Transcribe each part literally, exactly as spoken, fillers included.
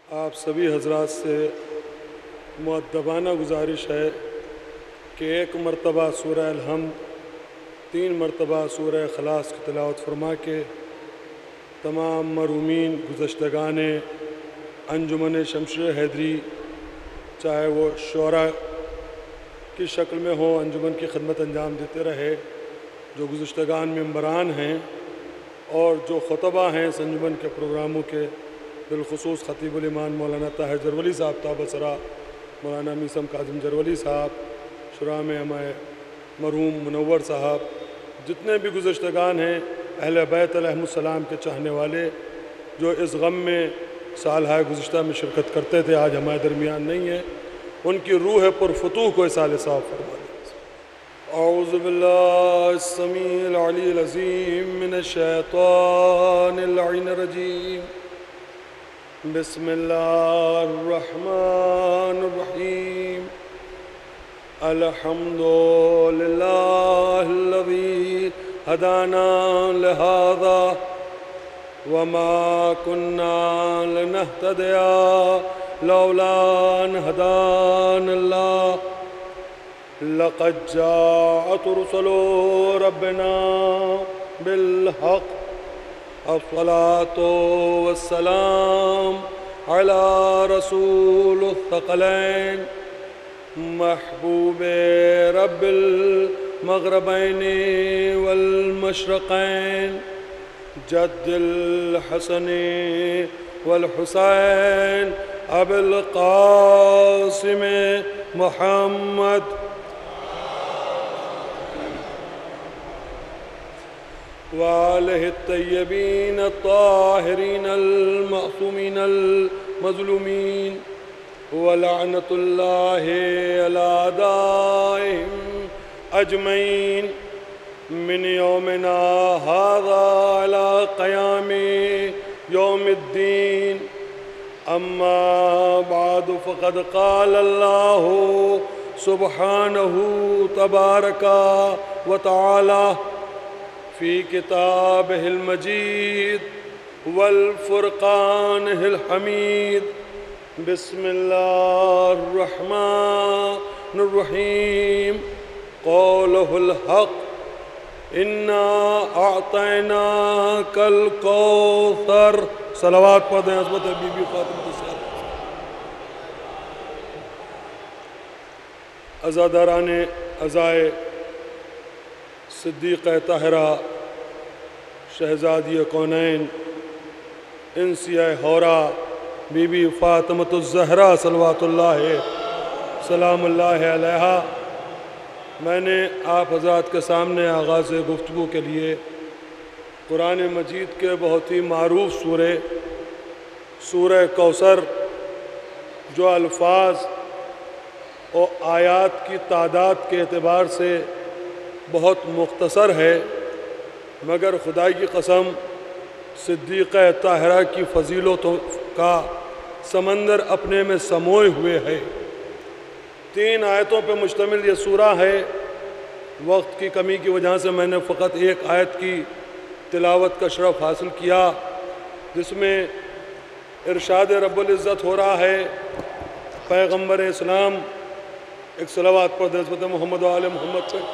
آپ سبھی حضرات سے مؤدبانہ گزارش ہے کہ ایک مرتبہ سورہ الحمد، تین مرتبہ سورہ اخلاص کی تلاوت فرما کے تمام مرحومین گزشتگان انجمن شمشیر حیدری، چاہے وہ شعراء کی شکل میں ہو، انجمن کی خدمت انجام دیتے رہے، جو گزشتگان ممبران ہیں اور جو خطبہ ہیں اس انجمن کے پروگراموں کے، بالخصوص خطیب الایمان مولانا طاہر جرولی صاحب تابع سرا، مولانا میثم کاظم جرولی صاحب، شراء میں ہمارے مرحوم منور صاحب، جتنے بھی گزشتگان ہیں اہل بیت علیہم السلام کے چاہنے والے، جو اس غم میں سالہ گزشتہ میں شرکت کرتے تھے، آج ہمارے درمیان نہیں ہیں، ان کی روح پرفتوح کو اصال صاحب فرما دیں۔ اعوذ باللہ السمیع العلی العظیم من الشیطان اللعین الرجیم، بسم اللہ الرحمن الرحیم، الحمد للہ الذی ہدانا لہذا وما كنا لنهتدي لولا ان هدانا الله لقد جاءت رسل ربنا بالحق الصلاة والسلام على رسول الثقلين محبوب رب المغربين والمشرقين جد الحسن والحسين ابو القاسم محمد وآلہ الطیبین الطاہرین المعصومین المظلومین ولعنت اللہ علی اعدائہم اجمعین من یومنا هذا على قیام یوم الدین اما بعد فقد قال اللہ سبحانہ تبارک وتعالی فی کتابہ المجید والفرقانہ الحمید، بسم اللہ الرحمن الرحیم، قولہ الحق، انا اعطیناک الکوثر۔ صلوات پڑھ دیں عظمت بی بی فاطمہ الزہرا۔ عزاداران عزائے صدیقہ طاہرہ، شہزادی کونین، انسیہ حورہ، بی بی فاطمہ الزہرا صلوات اللہ سلام اللہ علیہا، میں نے آپ حضرات کے سامنے آغاز گفتگو کے لیے قرآن مجید کے بہت ہی معروف سورہ سورہ کوثر، جو الفاظ اور آیات کی تعداد کے اعتبار سے بہت مختصر ہے، مگر خدائی کی قسم صدیقہ طاہرہ کی فضیلتوں کا سمندر اپنے میں سموئے ہوئے ہے۔ تین آیتوں پہ مشتمل یہ سورہ ہے۔ وقت کی کمی کی وجہ سے میں نے فقط ایک آیت کی تلاوت کا شرف حاصل کیا، جس میں ارشاد رب العزت ہو رہا ہے، پیغمبر اسلام ایک صلوات پر حضرت محمد و آل محمد پہ۔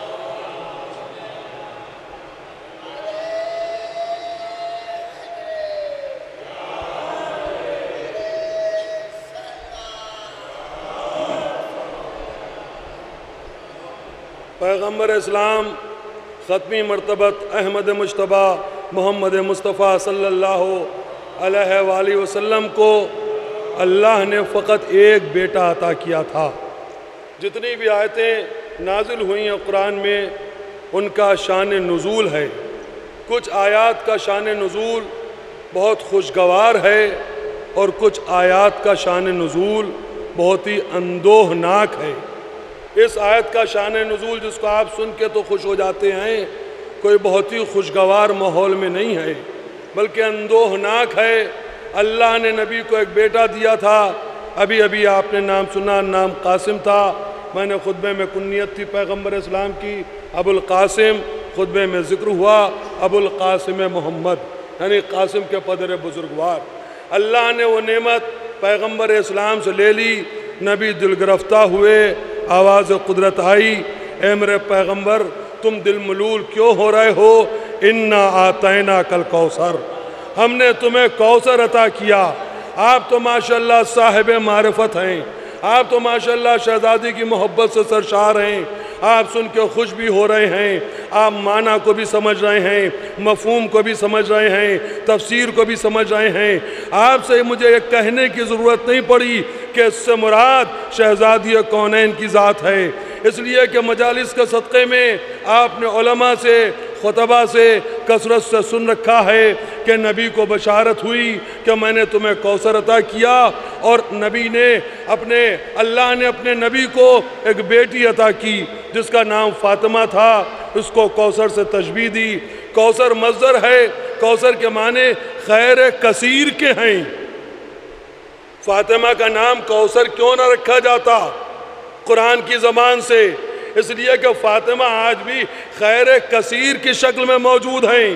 پیغمبر اسلام ختمی مرتبت احمد مجتبیٰ محمد مصطفیٰ صلی اللہ علیہ وآلہ وسلم کو اللہ نے فقط ایک بیٹا عطا کیا تھا۔ جتنی بھی آیتیں نازل ہوئی ہیں قرآن میں، ان کا شان نزول ہے۔ کچھ آیات کا شان نزول بہت خوشگوار ہے اور کچھ آیات کا شان نزول بہت ہی اندوہناک ہے۔ اس آیت کا شان نزول جس کو آپ سن کے تو خوش ہو جاتے ہیں، کوئی بہت ہی خوشگوار ماحول میں نہیں ہے، بلکہ اندوہناک ہے۔ اللہ نے نبی کو ایک بیٹا دیا تھا، ابھی ابھی آپ نے نام سنا، نام قاسم تھا۔ میں نے خطبے میں کنیت تھی پیغمبر اسلام کی ابو القاسم، خطبے میں ذکر ہوا ابو القاسم محمد، یعنی قاسم کے پدر بزرگوار۔ اللہ نے وہ نعمت پیغمبر اسلام سے لے لی، نبی دل گرفتہ ہوئے، آواز قدرت آئی، اے میرے پیغمبر تم دل ملول کیوں ہو رہے ہو؟ انا آتینا کل کوثر، ہم نے تمہیں کوثر عطا کیا۔ آپ تو ماشاءاللہ صاحب معرفت ہیں، آپ تو ماشاءاللہ شہزادی کی محبت سے سرشار ہیں، آپ سن کے خوش بھی ہو رہے ہیں، آپ معنی کو بھی سمجھ رہے ہیں، مفہوم کو بھی سمجھ رہے ہیں، تفسیر کو بھی سمجھ رہے ہیں۔ آپ سے مجھے یہ کہنے کی ضرورت نہیں پڑی کہ اس سے مراد شہزادی کونین کی ذات ہے، اس لیے کہ مجالس کے صدقے میں آپ نے علماء سے، خطبہ سے کثرت سے سن رکھا ہے کہ نبی کو بشارت ہوئی کہ میں نے تمہیں کوثر عطا کیا، اور نبی نے اپنے اللہ نے اپنے نبی کو ایک بیٹی عطا کی جس کا نام فاطمہ تھا، اس کو کوثر سے تشبیہ دی۔ کوثر مصدر ہے، کوثر کے معنی خیر کثیر کے ہیں۔ فاطمہ کا نام کوثر کیوں نہ رکھا جاتا قرآن کی زبان سے؟ اس لیے کہ فاطمہ آج بھی خیر کثیر کی شکل میں موجود ہیں۔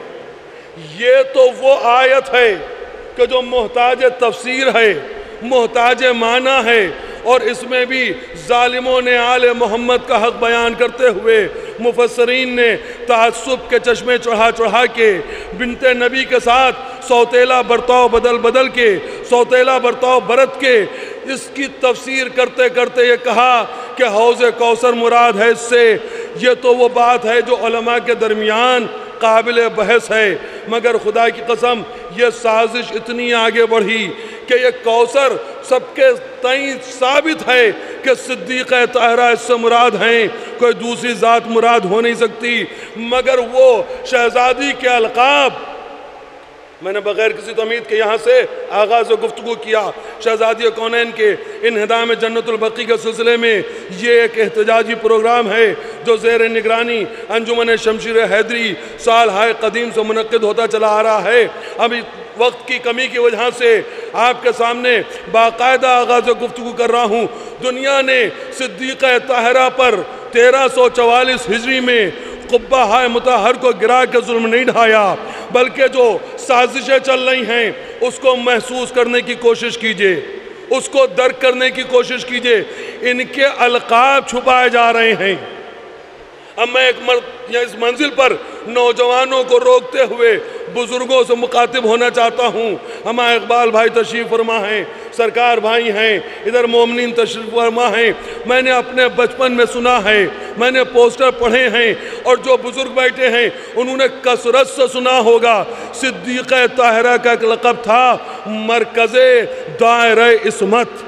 یہ تو وہ آیت ہے کہ جو محتاج تفسیر ہے، محتاج معنی ہے، اور اس میں بھی ظالموں نے آل محمد کا حق بیان کرتے ہوئے مفسرین نے تعصب کے چشمے چڑھا چڑھا کے بنت نبی کے ساتھ سوتیلا برتاؤ بدل بدل کے، سوتیلا برتاؤ برت کے اس کی تفسیر کرتے کرتے یہ کہا کہ حوض کوثر مراد ہے اس سے۔ یہ تو وہ بات ہے جو علماء کے درمیان قابل بحث ہے، مگر خدا کی قسم یہ سازش اتنی آگے بڑھی کہ یہ کوثر سب کے تئیں ثابت ہے کہ صدیقہ طاہرہ اس سے مراد ہیں، کوئی دوسری ذات مراد ہو نہیں سکتی، مگر وہ شہزادی کے القاب۔ میں نے بغیر کسی تمہید کے یہاں سے آغاز و گفتگو کیا شہزادی کونین کے انہدام جنت البقیع کے سلسلے میں۔ یہ ایک احتجاجی پروگرام ہے جو زیر نگرانی انجمن شمشیر حیدری سال ہائے قدیم سے منعقد ہوتا چلا آ رہا ہے۔ اب وقت کی کمی کی وجہ سے آپ کے سامنے باقاعدہ آغاز و گفتگو کر رہا ہوں۔ دنیا نے صدیقہ طاہرہ پر تیرہ سو چوالیس ہجری میں قبہ ہائے مطہر کو گرا کے ظلم نہیں ڈھایا، بلکہ جو سازشیں چل رہی ہیں اس کو محسوس کرنے کی کوشش کیجئے، اس کو درک کرنے کی کوشش کیجئے۔ ان کے القاب چھپائے جا رہے ہیں۔ اب میں ایک مرد یا اس منزل پر نوجوانوں کو روکتے ہوئے بزرگوں سے مخاطب ہونا چاہتا ہوں۔ ہمارے اقبال بھائی تشریف فرما ہیں، سرکار بھائی ہیں، ادھر مومنین تشریف فرما ہیں۔ میں نے اپنے بچپن میں سنا ہے، میں نے پوسٹر پڑھے ہیں، اور جو بزرگ بیٹھے ہیں انہوں نے کثرت سے سنا ہوگا۔ صدیقہ طاہرہ کا ایک لقب تھا مرکز دائرہ عصمت۔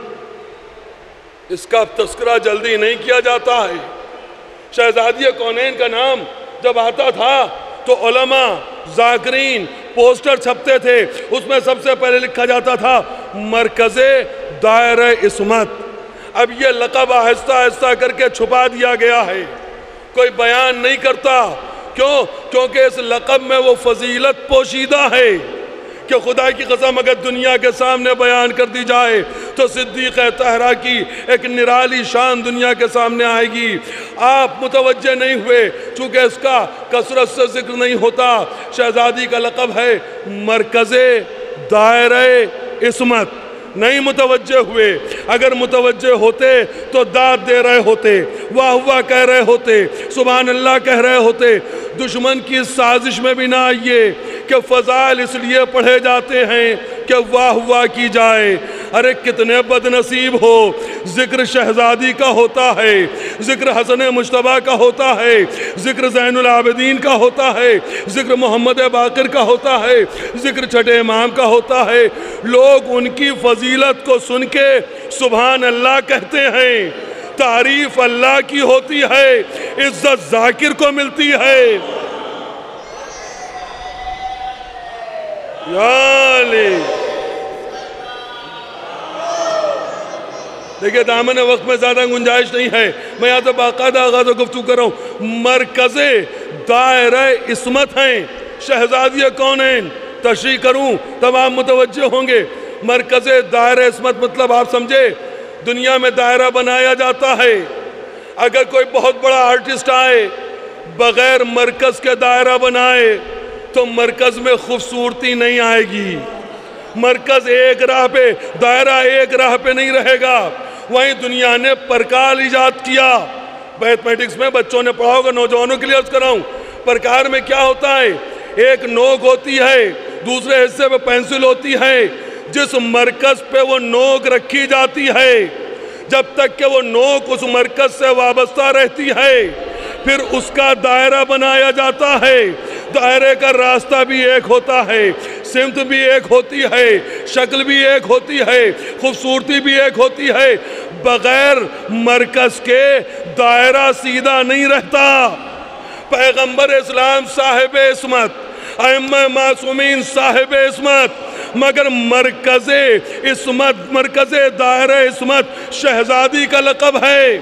اس کا تذکرہ جلدی نہیں کیا جاتا ہے۔ شہزادی کونین کا نام جب آتا تھا تو علماء، ذاکرین، پوسٹر چھپتے تھے، اس میں سب سے پہلے لکھا جاتا تھا مرکز دائرہ عصمت۔ اب یہ لقب آہستہ آہستہ کر کے چھپا دیا گیا ہے، کوئی بیان نہیں کرتا۔ کیوں؟ کیونکہ اس لقب میں وہ فضیلت پوشیدہ ہے کہ خدا کی قسم اگر دنیا کے سامنے بیان کر دی جائے تو صدیقہ طاہرہ کی ایک نرالی شان دنیا کے سامنے آئے گی۔ آپ متوجہ نہیں ہوئے چونکہ اس کا کثرت سے ذکر نہیں ہوتا۔ شہزادی کا لقب ہے مرکز دائرہ عصمت۔ نہیں متوجہ ہوئے، اگر متوجہ ہوتے تو داد دے رہے ہوتے، واہ واہ کہہ رہے ہوتے، سبحان اللہ کہہ رہے ہوتے۔ دشمن کی سازش میں بھی نہ آئیے کہ فضائل اس لیے پڑھے جاتے ہیں کہ واہ واہ کی جائے۔ ارے کتنے بد نصیب ہو، ذکر شہزادی کا ہوتا ہے، ذکر حسن مجتبیٰ کا ہوتا ہے، ذکر زین العابدین کا ہوتا ہے، ذکر محمد باقر کا ہوتا ہے، ذکر چھٹے امام کا ہوتا ہے، لوگ ان کی فضیلت کو سن کے سبحان اللہ کہتے ہیں۔ تعریف اللہ کی ہوتی ہے، عزت ذاکر کو ملتی ہے۔ یا علی دیکھیں دامن وقت میں زیادہ گنجائش نہیں ہے، میں یہاں سے باقاعدہ آغاز و گفتگو کر رہا ہوں۔ مرکز دائرہ عصمت ہیں شہزادی کونین۔ تشریح کروں تب آپ متوجہ ہوں گے۔ مرکز دائرہ عصمت مطلب آپ سمجھے، دنیا میں دائرہ بنایا جاتا ہے، اگر کوئی بہت بڑا آرٹسٹ آئے بغیر مرکز کے دائرہ بنائے تو مرکز میں خوبصورتی نہیں آئے گی۔ مرکز ایک راہ پہ، دائرہ ایک راہ پہ نہیں رہے گا۔ وہیں دنیا نے پرکار ایجاد کیا۔ میتھمیٹکس میں بچوں نے پڑھا ہوگا، نوجوانوں کے لیے عرض کر رہا ہوں، پرکار میں کیا ہوتا ہے؟ ایک نوک ہوتی ہے، دوسرے حصے پہ پینسل ہوتی ہے، جس مرکز پہ وہ نوک رکھی جاتی ہے، جب تک کہ وہ نوک اس مرکز سے وابستہ رہتی ہے، پھر اس کا دائرہ بنایا جاتا ہے۔ دائرے کا راستہ بھی ایک ہوتا ہے، سمت بھی ایک ہوتی ہے، شکل بھی ایک ہوتی ہے، خوبصورتی بھی ایک ہوتی ہے۔ بغیر مرکز کے دائرہ سیدھا نہیں رہتا۔ پیغمبر اسلام صاحب عصمت، ائمہ معصومین صاحب عصمت، مگر مرکز عصمت، مرکز دائرہ عصمت شہزادی کا لقب ہے۔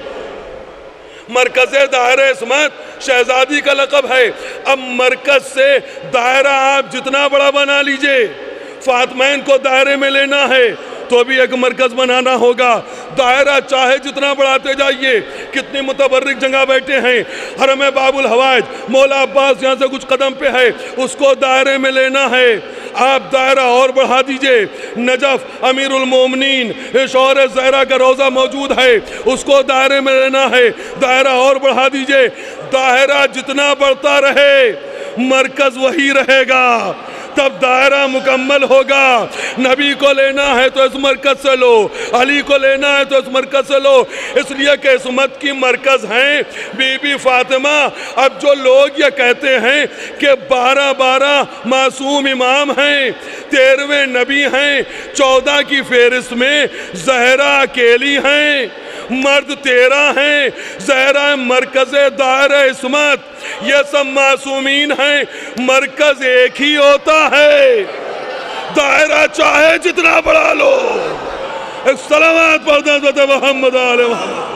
مرکز دائرہ عصمت شہزادی کا لقب ہے۔ اب مرکز سے دائرہ آپ جتنا بڑا بنا لیجئے، فاطمین کو دائرے میں لینا ہے تو بھی ایک مرکز بنانا ہوگا۔ دائرہ چاہے جتنا بڑھاتے جائیے، کتنی متبرک جگہ بیٹھے ہیں، حرم باب الحوائج، مولا عباس یہاں سے کچھ قدم پہ ہے، اس کو دائرے میں لینا ہے۔ آپ دائرہ اور بڑھا دیجئے، نجف امیر المومنین شوہر زہرا کا روضہ موجود ہے، اس کو دائرے میں لینا ہے، دائرہ اور بڑھا دیجئے۔ دائرہ جتنا بڑھتا رہے، مرکز وہی رہے گا، تب دائرہ مکمل ہوگا۔ نبی کو لینا ہے تو اس مرکز سے لو، علی کو لینا ہے تو اس مرکز سے لو، اس لیے کہ عصمت کی مرکز ہیں بی بی فاطمہ۔ اب جو لوگ یہ کہتے ہیں کہ بارہ بارہ معصوم امام ہیں، تیرہویں نبی ہیں، چودہ کی فہرست میں زہرا اکیلی ہیں، مرد تیرہ ہیں، زہرا مرکز دائرہ عصمت، یہ سب معصومین ہیں، مرکز ایک ہی ہوتا ہے۔ دائرہ چاہے جتنا بڑھا لو۔ ایک سلامات پڑھتے ہیں محمد آل محمد۔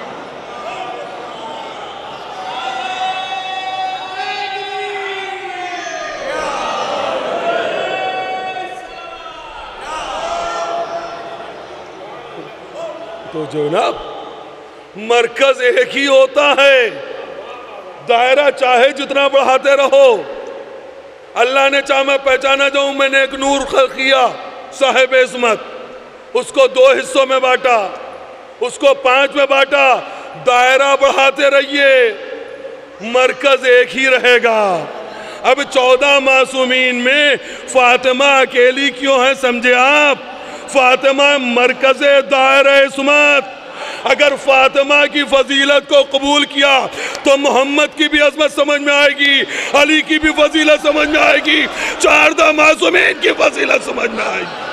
تو جناب مرکز ایک ہی ہوتا ہے، دائرہ چاہے جتنا بڑھاتے رہو۔ اللہ نے چاہا میں پہچانا جاؤں، میں نے ایک نور خلق کیا صاحب عصمت، اس کو دو حصوں میں بانٹا، اس کو پانچ میں بانٹا۔ دائرہ بڑھاتے رہیے، مرکز ایک ہی رہے گا۔ اب چودہ معصومین میں فاطمہ اکیلی کیوں ہے سمجھے آپ؟ فاطمہ مرکز دائرہ عصمت۔ اگر فاطمہ کی فضیلت کو قبول کیا تو محمد کی بھی عظمت سمجھ میں آئے گی، علی کی بھی فضیلت سمجھ میں آئے گی، چاردہ معصومین کی فضیلت سمجھ میں آئے گی۔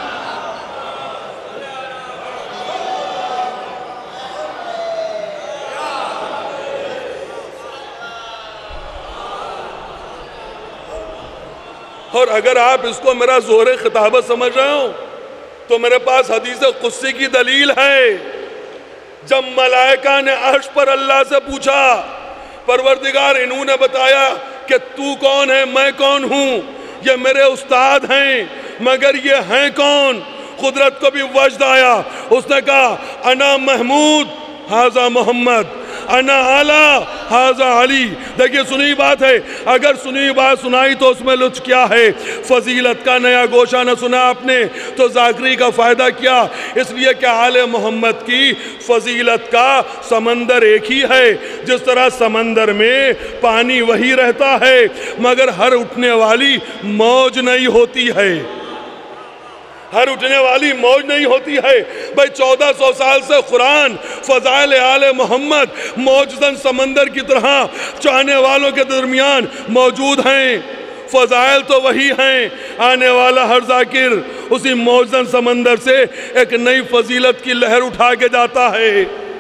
اور اگر آپ اس کو میرا زہر خطابت سمجھ رہے ہو تو میرے پاس حدیث قدسی کی دلیل ہے۔ جب ملائکہ نے عرش پر اللہ سے پوچھا، پروردگار انہوں نے بتایا کہ تو کون ہے، میں کون ہوں، یہ میرے استاد ہیں، مگر یہ ہیں کون؟ قدرت کو بھی وجد آیا، اس نے کہا انا محمود ھذا محمد، انا اعلیٰ ھذا علی۔ دیکھیں سنی بات ہے، اگر سنی بات سنائی تو اس میں لطف کیا ہے؟ فضیلت کا نیا گوشہ نہ سنا آپ نے تو ذاکری کا فائدہ کیا؟ اس لیے کہ آل محمد کی فضیلت کا سمندر ایک ہی ہے۔ جس طرح سمندر میں پانی وہی رہتا ہے مگر ہر اٹھنے والی موج نہیں ہوتی ہے، ہر اٹھنے والی موج نہیں ہوتی ہے۔ بھئی چودہ سو سال سے قرآن فضائل آل محمد موجزن سمندر کی طرح چاہنے والوں کے درمیان موجود ہیں۔ فضائل تو وہی ہیں، آنے والا ہر ذاکر اسی موجزن سمندر سے ایک نئی فضیلت کی لہر اٹھا کے جاتا ہے۔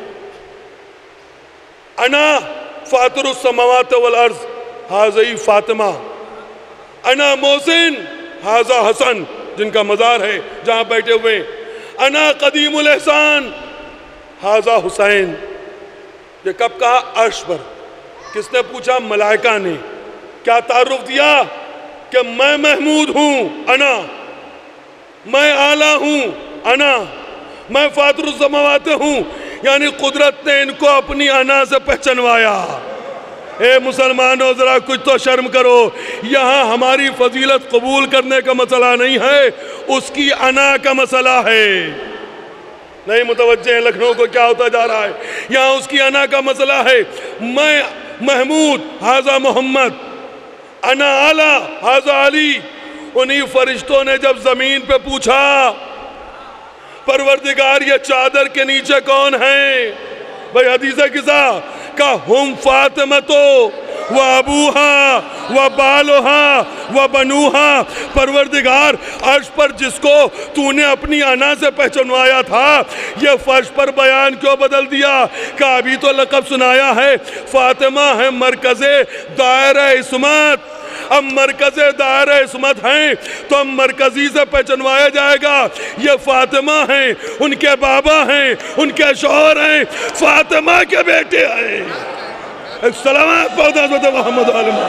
انا فاطر السماوات والارض ھذا فاطمہ، انا محسن ھذا حسن جن کا مزار ہے جہاں بیٹھے ہوئے، انا قدیم الاحسان ھذا حسین۔ یہ کب کہا؟ عرش پر۔ کس نے پوچھا؟ ملائکہ نے۔ کیا تعارف دیا؟ کہ میں محمود ہوں، انا، میں اعلیٰ ہوں، انا، میں فاطر السماوات ہوں، یعنی قدرت نے ان کو اپنی انا سے پہچنوایا۔ اے مسلمانوں ذرا کچھ تو شرم کرو. یہاں ہماری فضیلت قبول کرنے کا مسئلہ نہیں ہے، اس کی انا کا مسئلہ ہے. نہیں متوجہ ہیں لکھنؤ کو کیا ہوتا جا رہا ہے؟ یہاں اس کی انا کا مسئلہ ہے. میں محمود ھذا محمد، انا اعلی ھذا علی. انہی فرشتوں نے جب زمین پہ پوچھا پروردگار یہ چادر کے نیچے کون ہیں؟ بھئی حدیث قصہ کا ہم فاطمتو و ابوہا و بالوہا و بنوہا. پروردگار عرش پر جس کو تو نے اپنی انا سے پہچنوایا تھا یہ فرش پر بیان کیوں بدل دیا؟ کہ ابھی تو لقب سنایا ہے فاطمہ ہے مرکز دائرہ عصمت. اب مرکز دائرہ عصمت ہیں تو اب مرکزی سے پہچنوایا جائے گا یہ فاطمہ ہیں، ان کے بابا ہیں، ان کے شوہر ہیں، فاطمہ کے بیٹے ہیں. ایک سلامات پہنچا حضرت محمد عالم.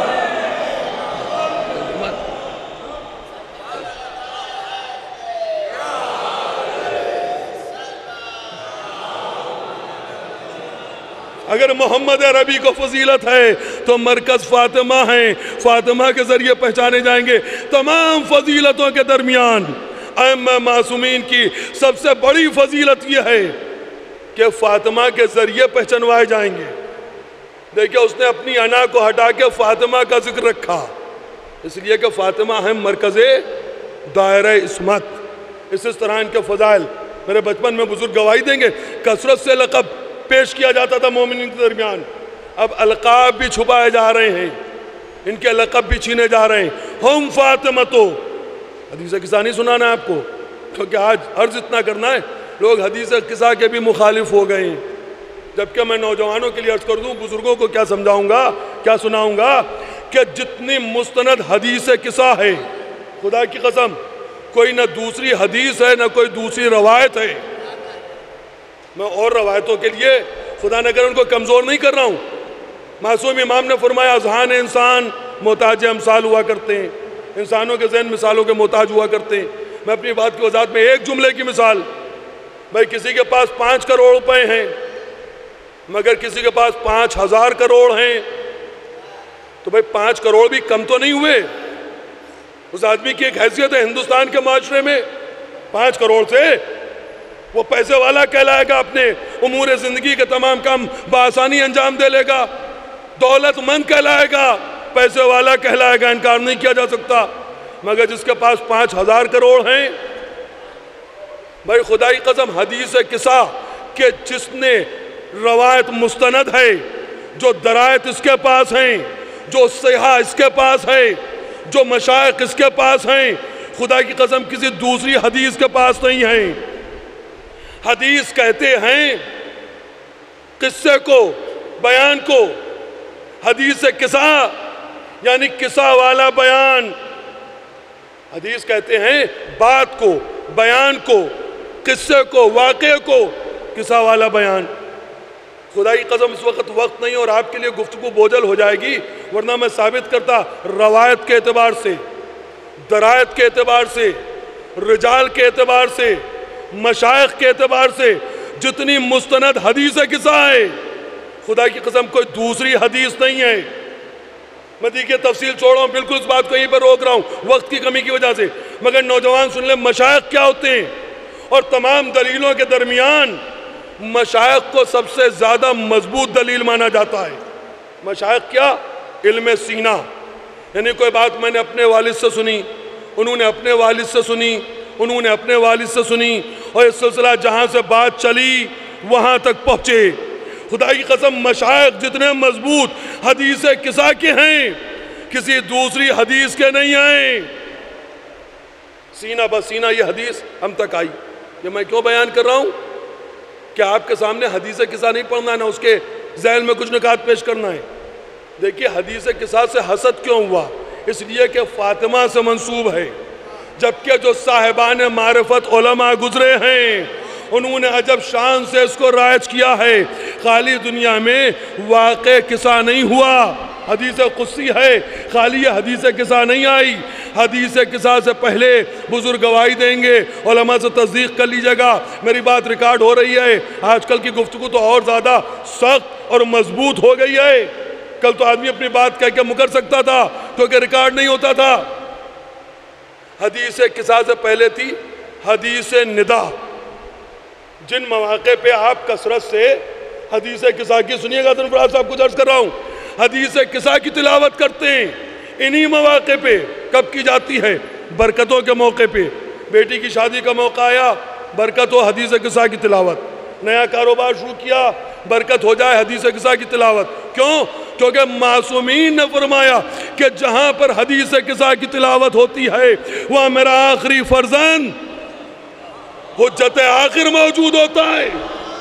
اگر محمد عربی کو فضیلت ہے تو مرکز فاطمہ ہیں، فاطمہ کے ذریعے پہچانے جائیں گے. تمام فضیلتوں کے درمیان ائمہ معصومین کی سب سے بڑی فضیلت یہ ہے کہ فاطمہ کے ذریعے پہچنوائے جائیں گے. دیکھیں اس نے اپنی انا کو ہٹا کے فاطمہ کا ذکر رکھا، اس لیے کہ فاطمہ ہیں مرکز دائرہ عصمت. اس اس طرح ان کے فضائل میرے بچپن میں بزرگ گواہی دیں گے. کثرت سے لقب پیش کیا جاتا تھا مومنین کے درمیان، اب القاب بھی چھپائے جا رہے ہیں، ان کے لقب بھی چھینے جا رہے ہیں. ہم فاطمتو. حدیث قصہ نہیں سنانا ہے آپ کو کیونکہ آج عرض اتنا کرنا ہے لوگ حدیث قصہ کے بھی مخالف ہو گئے ہیں. جبکہ میں نوجوانوں کے لیے عرض کر دوں، بزرگوں کو کیا سمجھاؤں گا، کیا سناؤں گا کہ جتنی مستند حدیث قصہ ہے خدا کی قسم کوئی نہ دوسری حدیث ہے نہ کوئی دوسری روایت ہے. میں اور روایتوں کے لیے خدا نہ کرے ان کو کمزور نہیں کر رہا ہوں. معصوم امام نے فرمایا اذہان انسان محتاج امثال ہوا کرتے ہیں، انسانوں کے ذہن مثالوں کے محتاج ہوا کرتے ہیں. میں اپنی بات کی وضاحت میں ایک جملے کی مثال، بھائی کسی کے پاس پانچ کروڑ روپے ہیں مگر کسی کے پاس پانچ ہزار کروڑ ہیں تو بھائی پانچ کروڑ بھی کم تو نہیں ہوئے. اس آدمی کی ایک حیثیت ہے ہندوستان کے معاشرے میں، پانچ کروڑ سے وہ پیسے والا کہلائے گا، اپنے امور زندگی کے تمام کام بآسانی انجام دے لے گا، دولت مند کہلائے گا، پیسے والا کہلائے گا، انکار نہیں کیا جا سکتا. مگر جس کے پاس پانچ ہزار کروڑ ہیں، بھائی خدا کی قسم حدیث قصہ کہ جس نے روایت مستند ہے، جو درایت اس کے پاس ہیں، جو صحہ اس کے پاس ہے، جو مشائخ اس کے پاس ہیں، خدا کی قسم کسی دوسری حدیث کے پاس نہیں ہیں. حدیث کہتے ہیں قصے کو، بیان کو. حدیث قصہ یعنی قصہ والا بیان. حدیث کہتے ہیں بات کو، بیان کو، قصے کو، واقعے کو، قصہ والا بیان. خدا کی قسم اس وقت وقت نہیں اور آپ کے لیے گفتگو بوجھل ہو جائے گی، ورنہ میں ثابت کرتا روایت کے اعتبار سے، درایت کے اعتبار سے، رجال کے اعتبار سے، مشائخ کے اعتبار سے جتنی مستند حدیث قصہ ہے خدا کی قسم کوئی دوسری حدیث نہیں ہے. میں دیکھیے تفصیل چھوڑ رہا ہوں، بالکل اس بات کو یہیں پر روک رہا ہوں وقت کی کمی کی وجہ سے، مگر نوجوان سن لیں مشائخ کیا ہوتے ہیں. اور تمام دلیلوں کے درمیان مشائخ کو سب سے زیادہ مضبوط دلیل مانا جاتا ہے. مشائخ کیا؟ علم سینہ، یعنی کوئی بات میں نے اپنے والد سے سنی، انہوں نے اپنے والد سے سنی، انہوں نے اپنے والد سے سنی، اور اس سلسلہ جہاں سے بات چلی وہاں تک پہنچے. خدا کی قسم مشائخ جتنے مضبوط حدیث قصہ کے ہیں کسی دوسری حدیث کے نہیں ہیں. سینہ بسینہ یہ حدیث ہم تک آئی. یہ میں کیوں بیان کر رہا ہوں کہ آپ کے سامنے حدیث قصہ نہیں پڑھنا ہے، نہ اس کے ذہن میں کچھ نکات پیش کرنا ہے. دیکھیے حدیث قصہ سے حسد کیوں ہوا؟ اس لیے کہ فاطمہ سے منسوب ہے، جبکہ جو صاحبان معرفت علماء گزرے ہیں انہوں نے عجب شان سے اس کو رائج کیا ہے. خالی دنیا میں واقع قصہ نہیں ہوا، حدیث قدسی ہے، خالی یہ حدیث قصہ نہیں آئی. حدیث قصہ سے پہلے بزرگ گواہی دیں گے، علماء سے تصدیق کر لیجئے گا. میری بات ریکارڈ ہو رہی ہے. آج کل کی گفتگو تو اور زیادہ سخت اور مضبوط ہو گئی ہے. کل تو آدمی اپنی بات کہہ کے مکر سکتا تھا کیونکہ ریکارڈ نہیں ہوتا تھا۔ حدیث قصہ سے پہلے تھی حدیث ندا، جن مواقع پہ آپ کثرت سے حدیث قصہ کی سنیے گا، فراد صاحب کو عرض کر رہا ہوں، حدیث قصہ کی تلاوت کرتے ہیں انہی مواقع پہ۔ کب کی جاتی ہے؟ برکتوں کے موقع پہ۔ بیٹی کی شادی کا موقع آیا، برکت ہو حدیث قصہ کی تلاوت۔ نیا کاروبار شروع کیا، برکت ہو جائے حدیث قصہ کی تلاوت۔ کیوں؟ کیونکہ معصومین نے فرمایا کہ جہاں پر حدیث قصہ کی تلاوت ہوتی ہے وہاں میرا آخری فرزند حجت آخر موجود ہوتا ہے،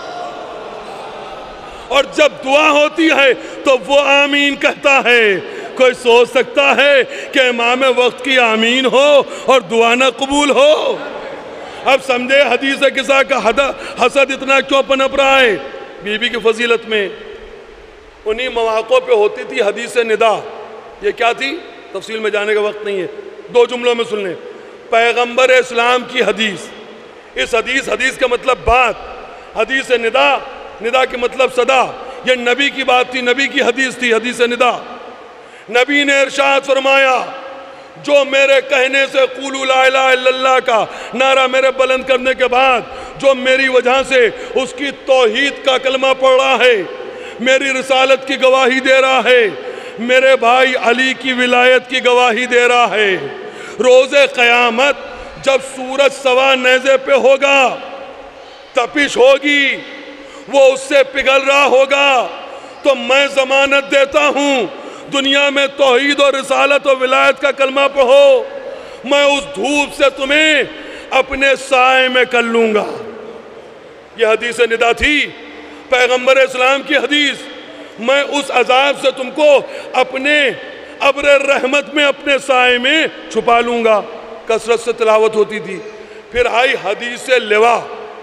اور جب دعا ہوتی ہے تو وہ آمین کہتا ہے۔ کوئی سوچ سکتا ہے کہ امام وقت کی آمین ہو اور دعا نہ قبول ہو؟ اب سمجھے حدیث قصہ کا حسد اتنا کیوں پنپ رہا ہے؟ بی بی کی فضیلت میں انہی مواقع پہ ہوتی تھی حدیث ندا۔ یہ کیا تھی؟ تفصیل میں جانے کا وقت نہیں ہے، دو جملوں میں سن لیں۔ پیغمبر اسلام کی حدیث، اس حدیث حدیث کا مطلب بات، حدیث ندا، ندا کے مطلب صدا، یہ نبی کی بات تھی، نبی کی حدیث تھی، حدیث ندا۔ نبی نے ارشاد فرمایا جو میرے کہنے سے قولوا لا الہ الا اللہ کا نعرہ میرے بلند کرنے کے بعد جو میری وجہ سے اس کی توحید کا کلمہ پڑھ رہا ہے، میری رسالت کی گواہی دے رہا ہے، میرے بھائی علی کی ولایت کی گواہی دے رہا ہے، روز قیامت جب سورج سوا نیزے پہ ہوگا، تپش ہوگی، وہ اس سے پگھل رہا ہوگا، تو میں ضمانت دیتا ہوں دنیا میں توحید اور رسالت و ولایت کا کلمہ پڑھو، میں اس دھوپ سے تمہیں اپنے سائے میں کر لوں گا۔ یہ حدیث ندا تھی، پیغمبر اسلام کی حدیث۔ میں اس عذاب سے تم کو اپنے ابر رحمت میں اپنے سائے میں چھپا لوں گا۔ کثرت سے تلاوت ہوتی تھی۔ پھر آئی حدیث لوا،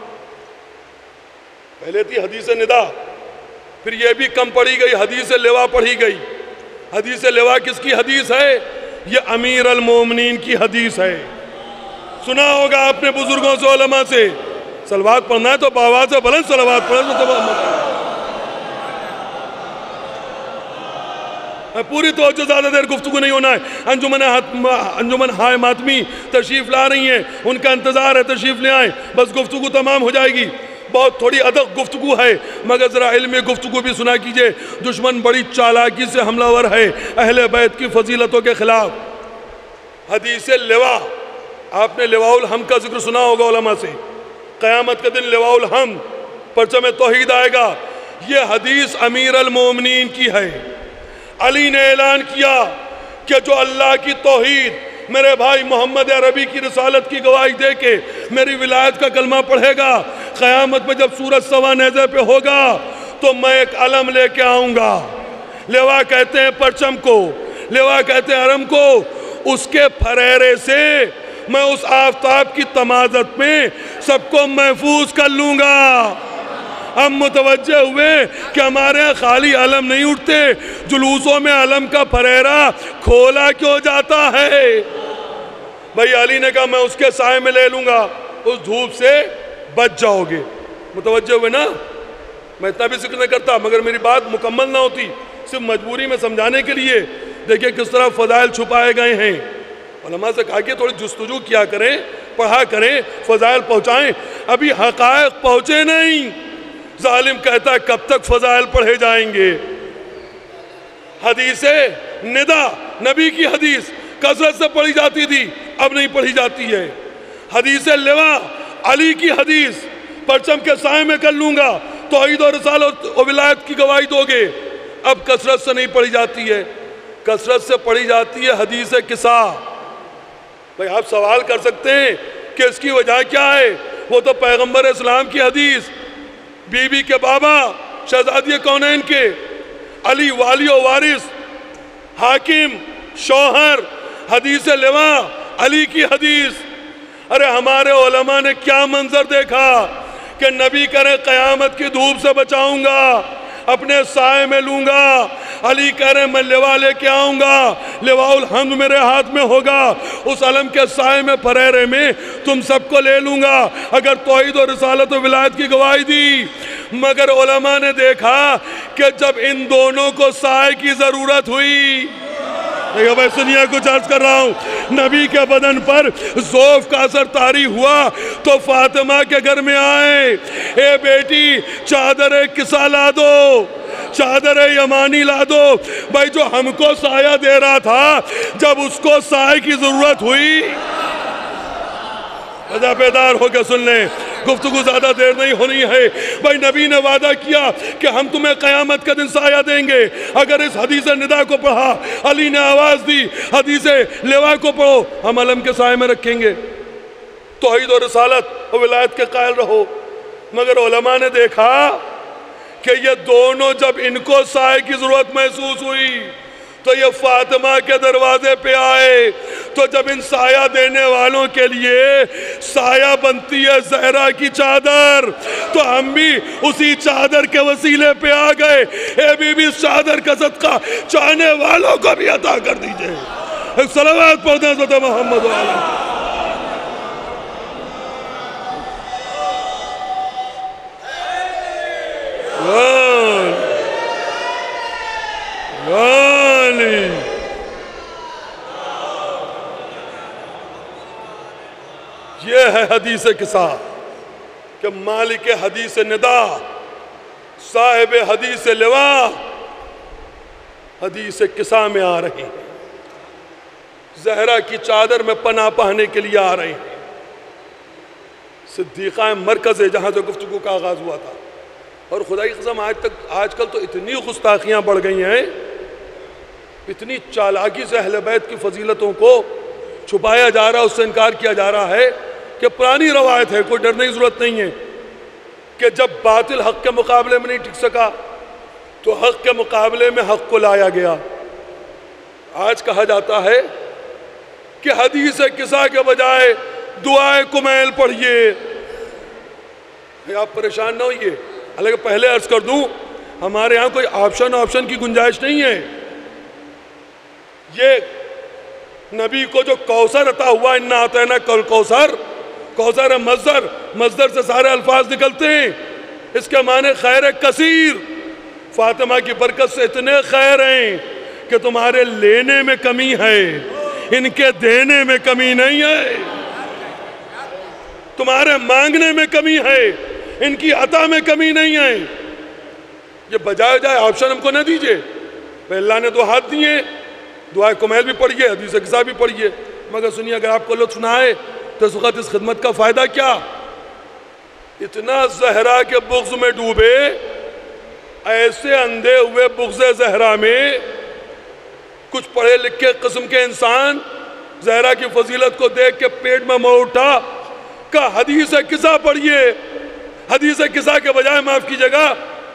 پہلے تھی حدیث ندا، پھر یہ بھی کم پڑھی گئی، حدیث لوا پڑھی گئی۔ حدیث لوا کس کی حدیث ہے؟ یہ امیر المومنین کی حدیث ہے۔ سنا ہوگا آپ نے بزرگوں سے، علماء سے۔ صلوات پڑھنا ہے تو باواز بلند صلوات پڑھنا۔ پوری توجہ، زیادہ دیر گفتگو نہیں ہونا ہے۔ انجمن انجمن ہائے ماتمی تشریف لا رہی ہیں، ان کا انتظار ہے، تشریف لے آئیں، بس گفتگو تمام ہو جائے گی۔ بہت تھوڑی ادق گفتگو ہے مگر ذرا علمی گفتگو بھی سنا کیجئے۔ دشمن بڑی چالاکی سے حملہ ور ہے اہل بیت کی فضیلتوں کے خلاف۔ حدیث لوا، آپ نے لواء الحمد کا ذکر سنا ہوگا علماء سے۔ قیامت کے دن لواء الحمد، پرچم توحید آئے گا۔ یہ حدیث امیر المومنین کی ہے۔ علی نے اعلان کیا کہ جو اللہ کی توحید، میرے بھائی محمد عربی کی رسالت کی گواہی دے کے میری ولایت کا کلمہ پڑھے گا، قیامت میں جب سورج سوا نیزے پہ ہوگا تو میں ایک علم لے کے آؤں گا۔ لوا کہتے ہیں پرچم کو، لوا کہتے ہیں علم کو۔ اس کے پھریرے سے میں اس آفتاب کی تمازت میں سب کو محفوظ کر لوں گا۔ ہم متوجہ ہوئے کہ ہمارے ہاں خالی علم نہیں اٹھتے، جلوسوں میں علم کا پھریرا کھولا کیوں جاتا ہے؟ بھائی علی نے کہا میں اس کے سائے میں لے لوں گا، اس دھوپ سے بچ جاؤ گے۔ متوجہ ہوئے نا؟ میں اتنا بھی ذکر نہیں کرتا مگر میری بات مکمل نہ ہوتی، صرف مجبوری میں سمجھانے کے لیے۔ دیکھیں کس طرح فضائل چھپائے گئے ہیں۔ علماء سے کہا کہ تھوڑی جستجو کیا کریں، پڑھا کریں، فضائل پہنچائیں۔ ابھی حقائق پہنچے نہیں، ظالم کہتا ہے کب تک فضائل پڑھے جائیں گے۔ حدیث ندا، نبی کی حدیث کثرت سے پڑھی جاتی تھی، اب نہیں پڑھی جاتی ہے۔ حدیث لوا، علی کی حدیث، پرچم کے سائے میں کر لوں گا، توحید اور رسالت و ولایت کی گواہی دو گے، اب کثرت سے نہیں پڑھی جاتی ہے۔ کثرت سے پڑھی جاتی ہے حدیث قصہ۔ بھئی آپ سوال کر سکتے ہیں کہ اس کی وجہ کیا ہے؟ وہ تو پیغمبر اسلام کی حدیث، بی بی کے بابا، شہزادی کونین کے، علی والی و وارث، حاکم، شوہر، حدیث لوا، علی کی حدیث۔ ارے ہمارے علماء نے کیا منظر دیکھا کہ نبی کرے قیامت کی دھوپ سے بچاؤں گا، اپنے سائے میں لوں گا۔ علی کہہ رہے میں لوا لے کے آؤں گا، لواء الحمد میرے ہاتھ میں ہوگا، اس علم کے سائے میں پھریرے میں تم سب کو لے لوں گا۔ اگر توحید اور رسالت و ولایت کی گواہی دی، مگر علماء نے دیکھا کہ جب ان دونوں کو سائے کی ضرورت ہوئی، دیکھو بھائی سنیے کچھ عرض کر رہا ہوں، نبی کے بدن پر ذوف کا اثر طاری ہوا تو فاطمہ کے گھر میں آئے، اے بیٹی چادر کسا لا دو، چادر یمانی لا دو۔ بھائی جو ہم کو سایہ دے رہا تھا جب اس کو سائے کی ضرورت ہوئی، وجہ بیدار ہو کے سن لیں، گفتگو زیادہ دیر نہیں ہونی ہے۔ بھائی نبی نے وعدہ کیا کہ ہم تمہیں قیامت کا دن سایہ دیں گے۔ اگر اس حدیث ندا کو پڑھا، علی نے آواز دی حدیث لوا کو پڑھو، ہم علم کے سائے میں رکھیں گے، توحید و رسالت و ولایت کے قائل رہو۔ مگر علماء نے دیکھا کہ یہ دونوں جب ان کو سائے کی ضرورت محسوس ہوئی تو یہ فاطمہ کے دروازے پہ آئے، تو جب ان سایہ دینے والوں کے لیے سایہ بنتی ہے زہرا کی چادر، تو ہم بھی اسی چادر کے وسیلے پہ آ گئے۔ اے بی بی اس چادر کا صدقہ چاہنے والوں کو بھی عطا کر دیجئے۔ ایک صلوات پڑھ دیں حضرت محمد والا۔ غالی یہ ہے حدیث کسا کہ مالک حدیث ندا، صاحب حدیث لوا حدیث کسا میں آ رہی ہیں، زہرا کی چادر میں پناہ پانے کے لیے آ رہے ہیں۔ صدیقہ مرکز ہے جہاں سے گفتگو کا آغاز ہوا تھا، اور خدائی قسم آج تک آج کل تو اتنی گستاخیاں بڑھ گئی ہیں، اتنی چالاکی سے اہل بیت کی فضیلتوں کو چھپایا جا رہا، اس سے انکار کیا جا رہا ہے کہ پرانی روایت ہے، کوئی ڈرنے کی ضرورت نہیں ہے کہ جب باطل حق کے مقابلے میں نہیں ٹک سکا تو حق کے مقابلے میں حق کو لایا گیا۔ آج کہا جاتا ہے کہ حدیث کسا کے بجائے دعائے کمیل پڑھیے۔ آپ پریشان نہ ہوئیے، حالانکہ پہلے عرض کر دوں ہمارے ہاں کوئی آپشن آپشن کی گنجائش نہیں ہے۔ یہ نبی کو جو کوثر عطا ہوا، انا اعطینا کل کوثر، کوثر ہے مصدر، مصدر سے سارے الفاظ نکلتے ہیں، اس کے معنی خیر کثیر۔ فاطمہ کی برکت سے اتنے خیر ہیں کہ تمہارے لینے میں کمی ہے، ان کے دینے میں کمی نہیں ہے، تمہارے مانگنے میں کمی ہے، ان کی عطا میں کمی نہیں ہے۔ یہ بجائے جائے آپشن ہم کو نہ دیجئے، اللہ نے دو ہاتھ دیے، دعائے کمیل بھی پڑھیے، حدیث کسا بھی پڑھیے، مگر سنیے اگر آپ کو لطف نہ آئے تو اس وقت اس خدمت کا فائدہ کیا؟ اتنا زہرا کے بغض میں ڈوبے، ایسے اندھے ہوئے بغض زہرا میں کچھ پڑھے لکھے قسم کے انسان زہرا کی فضیلت کو دیکھ کے پیٹ میں موڑ اٹھا کہ حدیث کسا پڑھیے، حدیث کسا کے بجائے معاف کیجئے گا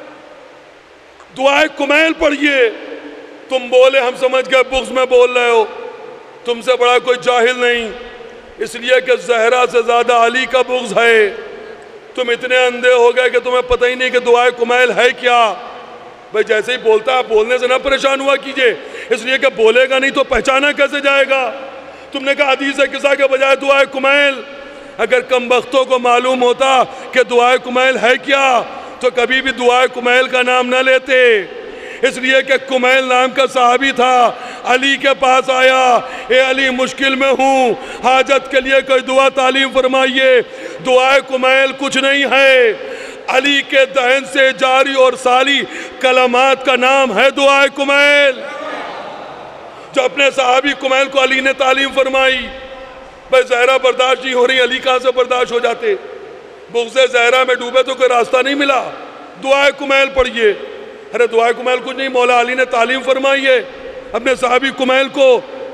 دعائے کمیل پڑھیے۔ تم بولے ہم سمجھ گئے بغض میں بول رہے ہو، تم سے بڑا کوئی جاہل نہیں، اس لیے کہ زہرا سے زیادہ علی کا بغض ہے۔ تم اتنے اندھے ہو گئے کہ تمہیں پتہ ہی نہیں کہ دعائے کمیل ہے کیا۔ بھئی جیسے ہی بولتا ہے بولنے سے نہ پریشان ہوا کیجئے، اس لیے کہ بولے گا نہیں تو پہچانا کیسے جائے گا۔ تم نے کہا حدیث کسا کے بجائے دعائے کمیل، اگر کم بختوں کو معلوم ہوتا کہ دعائے کمیل ہے کیا تو کبھی بھی دعائے کمیل کا نام نہ لیتے، اس لیے کہ کمیل نام کا صحابی تھا، علی کے پاس آیا، اے علی مشکل میں ہوں، حاجت کے لیے کوئی دعا تعلیم فرمائیے۔ دعائے کمیل کچھ نہیں ہے، علی کے دہن سے جاری اور سالی کلمات کا نام ہے دعائے کمیل، جو اپنے صحابی کمیل کو علی نے تعلیم فرمائی۔ بھئی زہرا برداشت نہیں ہو رہی، علی کہاں سے برداشت ہو جاتے؟ بغض زہرا میں ڈوبے تو کوئی راستہ نہیں ملا، دعائے کمیل پڑھیے۔ ارے دعائے کمیل کچھ نہیں، مولا علی نے تعلیم فرمائی ہے اپنے صحابی کمیل کو،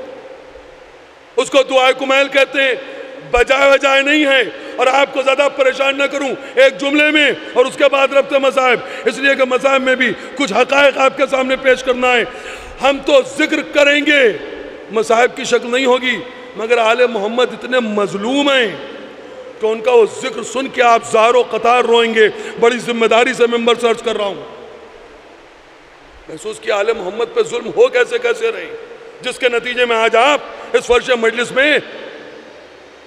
اس کو دعائے کمیل کہتے ہیں، بجائے بجائے نہیں ہے۔ اور آپ کو زیادہ پریشان نہ کروں ایک جملے میں اور اس کے بعد ربط مذاہب، اس لیے کہ مذاہب میں بھی کچھ حقائق آپ کے سامنے پیش کرنا ہے۔ ہم تو ذکر کریں گے، مذاہب کی شکل نہیں ہوگی، مگر آل محمد اتنے مظلوم ہیں کہ ان کا وہ ذکر سن کے آپ زار و قطار روئیں گے۔ بڑی ذمہ داری سے ممبر سرچ کر رہا ہوں، محسوس کیا آل محمد پہ ظلم ہو کیسے کیسے رہے، جس کے نتیجے میں آج آپ اس فرش مجلس میں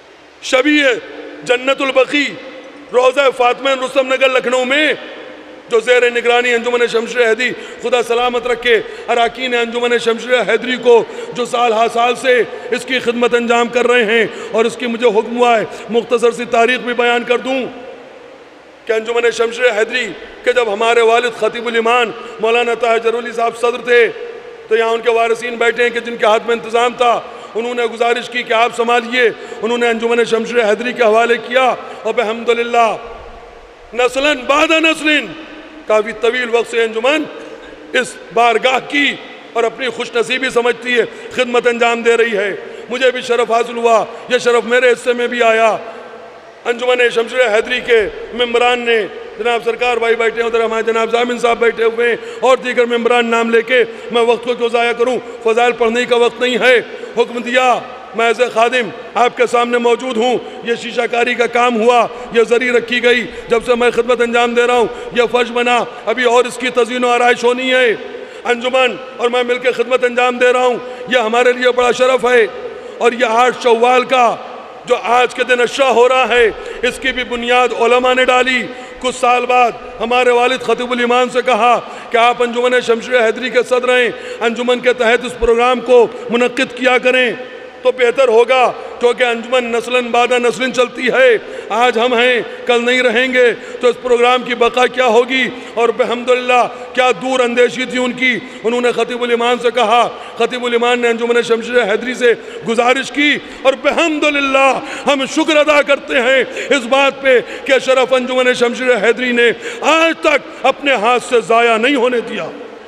شبیہ جنت البقیع روضہ فاطمہ رستم نگر لکھنؤ میں جو زیر نگرانی انجمن شمشیر حیدری خدا سلامت رکھے اراکین انجمن شمشیر حیدری کو جو سال ہا سال سے اس کی خدمت انجام کر رہے ہیں، اور اس کی مجھے حکم ہوا ہے مختصر سی تاریخ بھی بیان کر دوں کہ انجمن شمشیر حیدری کہ جب ہمارے والد خطیب الایمان مولانا طاہر جرولی صاحب صدر تھے تو یہاں ان کے وارثین بیٹھے ہیں کہ جن کے ہاتھ میں انتظام تھا، انہوں نے گزارش کی کہ آپ سنبھالیے، انہوں نے انجمن شمشیر حیدری کے حوالے کیا، اور بحمدللہ نسلاً بعد نسلاً کافی طویل وقت سے انجمن اس بارگاہ کی اور اپنی خوش نصیبی سمجھتی ہے خدمت انجام دے رہی ہے۔ مجھے بھی شرف حاصل ہوا، یہ شرف میرے حصے میں بھی آیا۔ انجمن شمشیر حیدری کے ممبران نے، جناب سرکار بھائی بیٹھے ہیں ادھر، ہمارے جناب زامن صاحب بیٹھے ہوئے ہیں، اور دیگر ممبران نام لے کے میں وقت کو کیوں ضائع کروں، فضائل پڑھنے کا وقت نہیں ہے۔ حکم دیا، میں ایز اے خادم آپ کے سامنے موجود ہوں، یہ شیشہ کاری کا کام ہوا، یہ زری رکھی گئی، جب سے میں خدمت انجام دے رہا ہوں یہ فرش بنا، ابھی اور اس کی تزئین و آرائش ہونی ہے۔ انجمن اور میں مل کے خدمت انجام دے رہا ہوں، یہ ہمارے لیے بڑا شرف ہے۔ اور یہ آٹھ شوال کا جو آج کے دن اشرا ہو رہا ہے، اس کی بھی بنیاد علماء نے ڈالی۔ کچھ سال بعد ہمارے والد خطیب الایمان سے کہا کہ آپ انجمن شمشیر حیدری کے صدر ہیں، انجمن کے تحت اس پروگرام کو منعقد کیا کریں تو بہتر ہوگا، کیونکہ انجمن نسلاً بعد نسلاً چلتی ہے، آج ہم ہیں کل نہیں رہیں گے، تو اس پروگرام کی بقا کیا ہوگی؟ اور بحمدللہ کیا دور اندیشی تھی ان کی۔ انہوں نے خطیب الایمان سے کہا، خطیب الایمان نے انجمن شمشیر حیدری سے گزارش کی، اور بحمدللہ ہم شکر ادا کرتے ہیں اس بات پہ کہ شرف انجمن شمشیر حیدری نے آج تک اپنے ہاتھ سے ضائع نہیں ہونے دیا،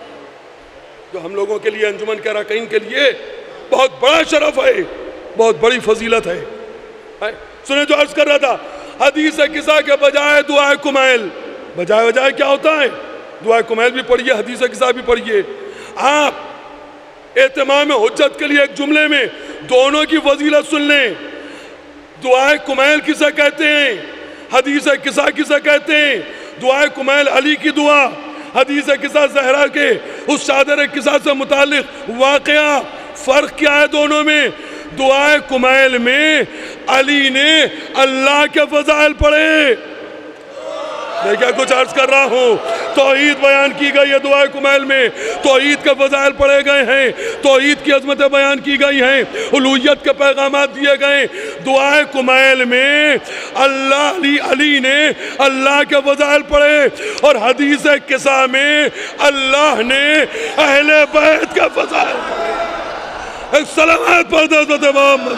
جو ہم لوگوں کے لیے، انجمن کے اراکین کے لیے بہت بڑا شرف ہے، بہت بڑی فضیلت ہے۔ سنیں جو عرض کر رہا تھا، حدیث قصہ کے بجائے دعائے کمیل، بجائے بجائے کیا ہوتا ہے؟ دعائے کمیل بھی پڑھیے، حدیث قصہ بھی پڑھیے۔ آپ اہتمام حجت کے لیے ایک جملے میں دونوں کی فضیلت سن لیں۔ دعائے کمیل کسے کہتے ہیں؟ حدیث قصہ کسے کہتے ہیں؟ دعائے کمیل علی کی دعا، حدیث قصہ زہرا کے اس شادر قصہ سے متعلق واقعہ۔ فرق کیا ہے دونوں میں؟ دعائے کمیل میں علی نے اللہ کے فضائل پڑھے، میں کیا کچھ عرض کر رہا ہوں، توحید بیان کی گئی ہے دعائے کمیل میں، توحید کے فضائل پڑھے گئے ہیں، توحید کی عظمتیں بیان کی گئی ہیں، الوہیت کے پیغامات دیے گئے۔ دعائے کمیل میں اللہ علی علی نے اللہ کے فضائل پڑھے، اور حدیث قصہ میں اللہ نے اہل بیت کے فضائل پڑھے۔ ایک سلامات پر حضرت محمد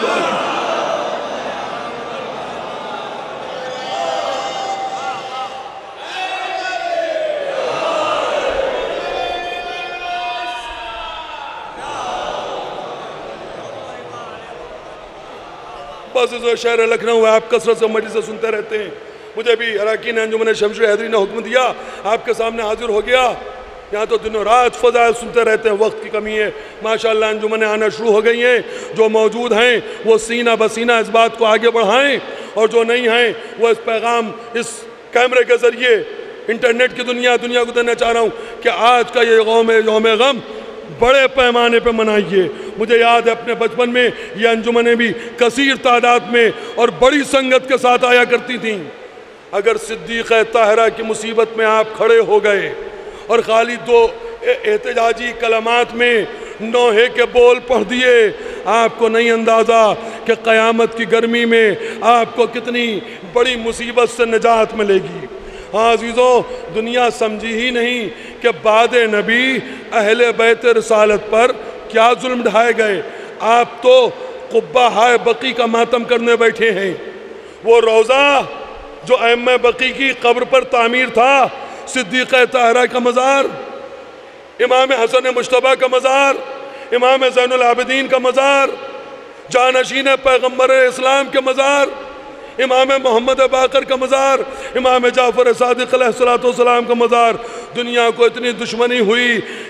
بس اس شہر لکھنؤ ہے، آپ کثرت سے مجلس سے سنتے رہتے ہیں، مجھے بھی اراکین انجمن شمشیر حیدری نے حکم دیا، آپ کے سامنے حاضر ہو گیا۔ یہاں تو دن و رات فضائل سنتے رہتے ہیں، وقت کی کمی ہے۔ ماشاءاللہ انجمنیں آنا شروع ہو گئی ہیں، جو موجود ہیں وہ سینہ بسینہ اس بات کو آگے بڑھائیں، اور جو نہیں ہیں وہ اس پیغام اس کیمرے کے ذریعے انٹرنیٹ کی دنیا دنیا کو دینا چاہ رہا ہوں کہ آج کا یہ یوم یوم غم بڑے پیمانے پہ منائیے۔ مجھے یاد ہے اپنے بچپن میں یہ انجمنیں بھی کثیر تعداد میں اور بڑی سنگت کے ساتھ آیا کرتی تھیں۔ اگر صدیقہ طاہرہ کی مصیبت میں آپ کھڑے ہو گئے اور خالی دو احتجاجی کلمات میں نوحے کے بول پڑھ دیے، آپ کو نہیں اندازہ کہ قیامت کی گرمی میں آپ کو کتنی بڑی مصیبت سے نجات ملے گی۔ ہاں عزیزوں، دنیا سمجھی ہی نہیں کہ بعد نبی اہل بیت رسالت پر کیا ظلم ڈھائے گئے۔ آپ تو قبہ ہائے بقی کا ماتم کرنے بیٹھے ہیں۔ وہ روضہ جو ائمہ بقی کی قبر پر تعمیر تھا، صدیقہ طاہرہ کا مزار، امام حسن مجتبیٰ کا مزار، امام زین العابدین کا مزار، جانشین پیغمبر اسلام کے مزار، امام محمد باقر کا مزار، امام جعفر صادق علیہ السلام کا مزار۔ دنیا کو اتنی دشمنی ہوئی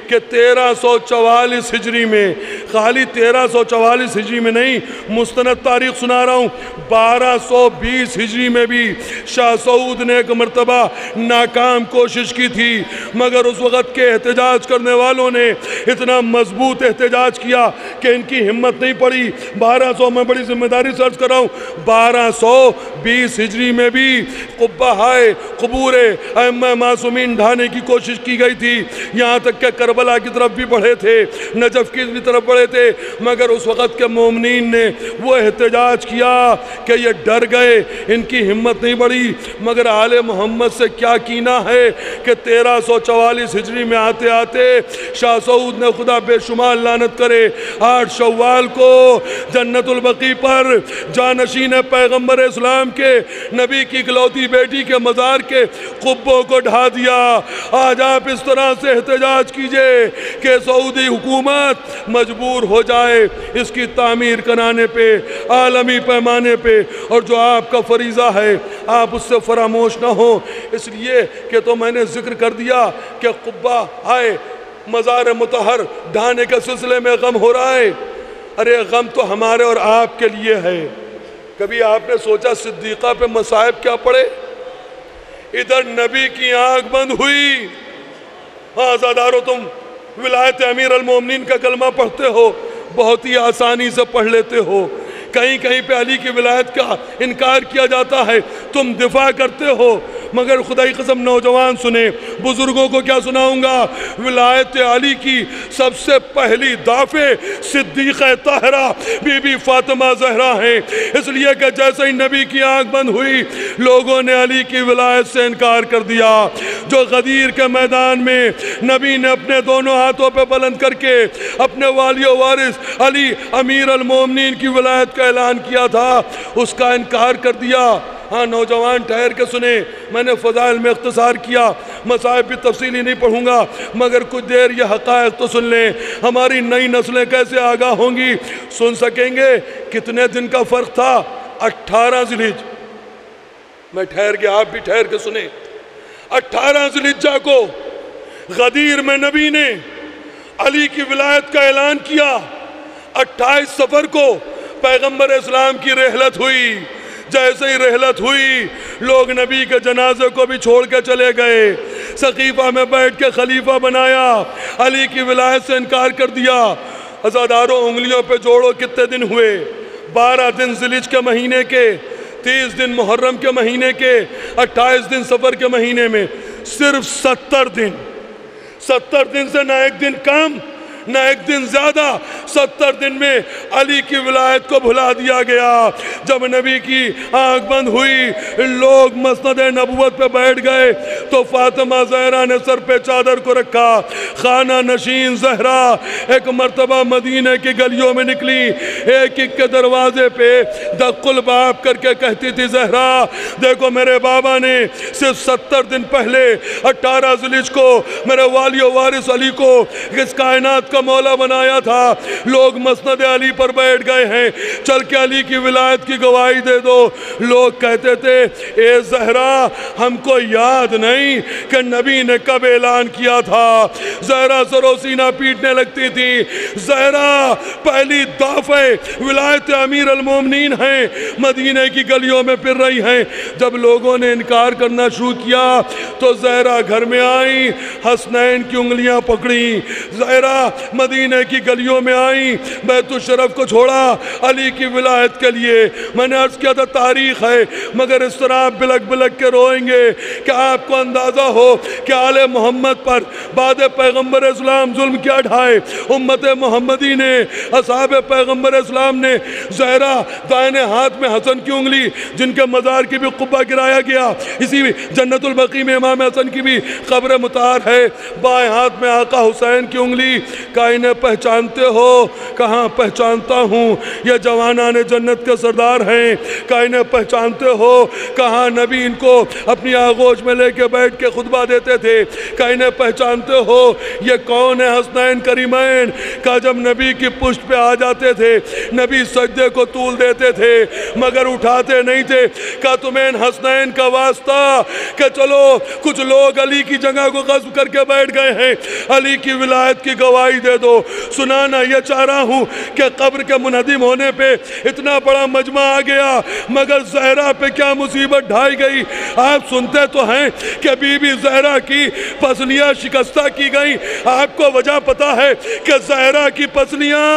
کہ تیرہ سو چوالیس ہجری میں، خالی تیرہ سو چوالیس ہجری میں نہیں، مستند تاریخ سنا رہا ہوں، بارہ سو بیس ہجری میں بھی شاہ سعود نے ایک مرتبہ ناکام کوشش کی تھی، مگر اس وقت کے احتجاج کرنے والوں نے اتنا مضبوط احتجاج کیا کہ ان کی ہمت نہیں پڑی۔ بارہ سو میں بڑی ذمہ داری سرچ کر رہا ہوں، بارہ سو بیس ہجری میں بھی قبہ ہائے قبور ائمہ معصومین ڈھانے کی کوشش کی گئی تھی، یہاں تک کہ کربلا کی طرف بھی بڑھے تھے، نجف کی بھی طرف بڑھے تھے، مگر اس وقت کے مومنین نے وہ احتجاج کیا کہ یہ ڈر گئے، ان کی ہمت نہیں بڑھی۔ مگر آل محمد سے کیا کینہ ہے کہ تیرہ سو چوالیس ہجری میں آتے آتے شاہ سعود نے خدا بے شمار لعنت کرے آٹھ شوال کو جنت البقیع پر جانشین پیغمبر اسلام کے نبی کی اکلوتی بیٹی کے مزار کے قبوں کو ڈھا دیا۔ آج آپ اس طرح سے احتجاج کیجئے کہ سعودی حکومت مجبور ہو جائے اس کی تعمیر کرانے پہ عالمی پیمانے پہ، اور جو آپ کا فریضہ ہے آپ اس سے فراموش نہ ہو۔ اس لیے کہ تو میں نے ذکر کر دیا کہ قبہ آئے مزار مطہر ڈھانے کے سلسلے میں غم ہو رہا ہے، ارے غم تو ہمارے اور آپ کے لیے ہے۔ کبھی آپ نے سوچا صدیقہ پہ مصائب کیا پڑے؟ ادھر نبی کی آنکھ بند ہوئی، ہاں عزادارو تم ولایت امیر المومنین کا کلمہ پڑھتے ہو، بہت ہی آسانی سے پڑھ لیتے ہو، کہیں کہیں پہ علی کی ولایت کا انکار کیا جاتا ہے، تم دفاع کرتے ہو، مگر خدائی قسم نوجوان سنیں، بزرگوں کو کیا سناؤں گا، ولایت علی کی سب سے پہلی دافع صدیقہ طاہرہ بی بی فاطمہ زہرا ہیں، اس لیے کہ جیسے ہی نبی کی آنکھ بند ہوئی لوگوں نے علی کی ولایت سے انکار کر دیا۔ جو غدیر کے میدان میں نبی نے اپنے دونوں ہاتھوں پہ بلند کر کے اپنے والی و وارث علی امیر المومنین کی ولایت کا اعلان کیا تھا، اس کا انکار کر دیا۔ ہاں نوجوان ٹھہر کے سنیں، میں نے فضائل میں اختصار کیا، مصائب بھی تفصیلی نہیں پڑھوں گا، مگر کچھ دیر یہ حقائق تو سن لیں، ہماری نئی نسلیں کیسے آگاہ ہوں گی، سن سکیں گے۔ کتنے دن کا فرق تھا؟ اٹھارہ ذی الحجہ، میں ٹھہر گیا آپ بھی ٹھہر کے سنیں۔ اٹھارہ ذی الحجہ کو غدیر میں نبی نے علی کی ولایت کا اعلان کیا، اٹھائیس سفر کو پیغمبر اسلام کی رحلت ہوئی، جیسے ہی رحلت ہوئی لوگ نبی کے جنازے کو بھی چھوڑ کے چلے گئے، سقیفہ میں بیٹھ کے خلیفہ بنایا، علی کی ولایت سے انکار کر دیا۔ عزاداروں انگلیوں پہ جوڑو کتنے دن ہوئے؟ بارہ دن ذی الحجہ کے مہینے کے، تیس دن محرم کے مہینے کے، اٹھائیس دن سفر کے مہینے میں، صرف ستر دن، ستر دن سے نہ ایک دن کم نہ ایک دن زیادہ، ستر دن میں علی کی ولایت کو بھلا دیا گیا۔ جب نبی کی آنکھ بند ہوئی لوگ مسند نبوت پہ بیٹھ گئے تو فاطمہ زہرا نے سر پہ چادر کو رکھا، خانہ نشین زہرا ایک مرتبہ مدینہ کی گلیوں میں نکلی، ایک ایک کے دروازے پہ دق الباب کر کے کہتی تھی زہرا دیکھو میرے بابا نے صرف ستر دن پہلے اٹھارہ ذی الحجہ کو میرے والی و وارث علی کو اس کائنات کا مولا بنایا تھا، لوگ مسند علی پر بیٹھ گئے ہیں، چل کے علی کی ولایت کی گواہی دے دو۔ لوگ کہتے تھے اے زہرا ہم کو یاد نہیں کہ نبی نے کب اعلان کیا تھا، زہرا سرو سینہ پیٹنے لگتی تھی۔ زہرا پہلی دافع ولایت امیر المومنین ہیں، مدینہ کی گلیوں میں پھر رہی ہیں۔ جب لوگوں نے انکار کرنا شروع کیا تو زہرا گھر میں آئیں، حسنین کی انگلیاں پکڑیں، زہرا مدینہ کی گلیوں میں آئیں، بیت الشرف کو چھوڑا علی کی ولایت کے لیے۔ میں نے عرض کیا تھا تاریخ ہے، مگر اس طرح آپ بلک بلک کے روئیں گے کہ آپ کو اندازہ ہو کہ آل محمد پر بعد پیغمبر اسلام ظلم کیا ڈھائے۔ امت محمدی نے، اصحاب پیغمبر اسلام نے، زہرا دائنے ہاتھ میں حسن کی انگلی جن کے مزار کی بھی قبہ گرایا گیا، اسی جنت البقیع میں امام حسن کی بھی قبر مطہر ہے، بائیں ہاتھ میں آقا حسین کی انگلی، کہا انہیں پہچانتے ہو؟ کہاں پہچانتا ہوں، یہ جوانان جنت کے سردار ہیں۔ کہا انہیں پہچانتے ہو؟ کہاں نبی ان کو اپنی آغوش میں لے کے بیٹھ کے خطبہ دیتے تھے۔ کہا انہیں پہچانتے ہو؟ یہ کون ہے حسنین کریمین؟ کہا جب نبی کی پشت پہ آ جاتے تھے نبی سجدے کو طول دیتے تھے مگر اٹھاتے نہیں تھے۔ کہا تمہیں ان حسنین کا واسطہ کہ چلو کچھ لوگ علی کی جگہ کو غصب کر کے بیٹھ گئے ہیں، علی کی ولایت کی گواہی دے دو۔ سنانا یہ چاہ رہا ہوں کہ قبر کے منہدم ہونے پہ اتنا بڑا مجمع آ گیا مگر زہرا پہ کیا مصیبت ڈھائی گئی۔ آپ سنتے تو ہیں کہ بی بی زہرا کی پسلیاں شکستہ کی گئیں۔ آپ کو وجہ پتا ہے کہ زہرا کی پسلیاں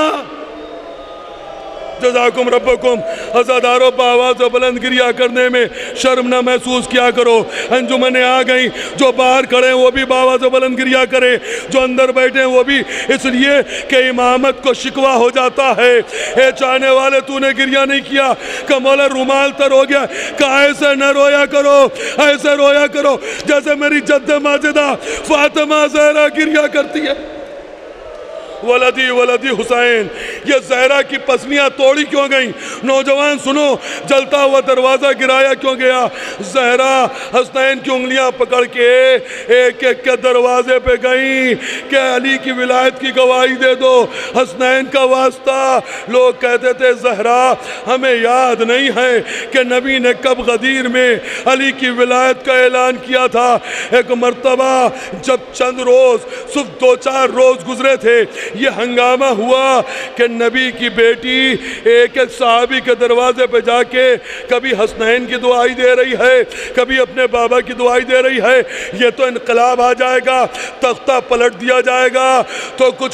جزاکم ربکم عزاداروں بآواز بلند گریہ کرنے میں شرم نہ محسوس کیا کرو۔ انجمنیں آ گئیں، جو باہر کھڑے ہیں وہ بھی بآواز بلند گریہ کرے، جو اندر بیٹھے ہیں وہ بھی، اس لیے کہ امامت کو شکوہ ہو جاتا ہے۔ اے چاہنے والے تو نے گریہ نہیں کیا کہ مولا رومال تر ہو گیا، کہ ایسے نہ رویا کرو، ایسے رویا کرو جیسے میری جد ماجدہ فاطمہ زہرا گریہ کرتی ہے۔ ولدی ولدی حسین، یہ زہرا کی پسلیاں توڑی کیوں گئیں؟ نوجوان سنو، جلتا ہوا دروازہ گرایا کیوں گیا؟ زہرا حسنین کی انگلیاں پکڑ کے ایک ایک کے دروازے پہ گئیں کہ علی کی ولایت کی گواہی دے دو، حسنین کا واسطہ۔ لوگ کہتے تھے زہرا ہمیں یاد نہیں ہے کہ نبی نے کب غدیر میں علی کی ولایت کا اعلان کیا تھا۔ ایک مرتبہ جب چند روز صرف دو چار روز گزرے تھے، یہ ہنگامہ ہوا کہ نبی کی بیٹی ایک ایک صحابی کے دروازے پہ جا کے کبھی حسنین کی دعائی دے رہی ہے، کبھی اپنے بابا کی دعائی دے رہی ہے۔ یہ تو انقلاب آ جائے گا، تختہ پلٹ دیا جائے گا تو کچھ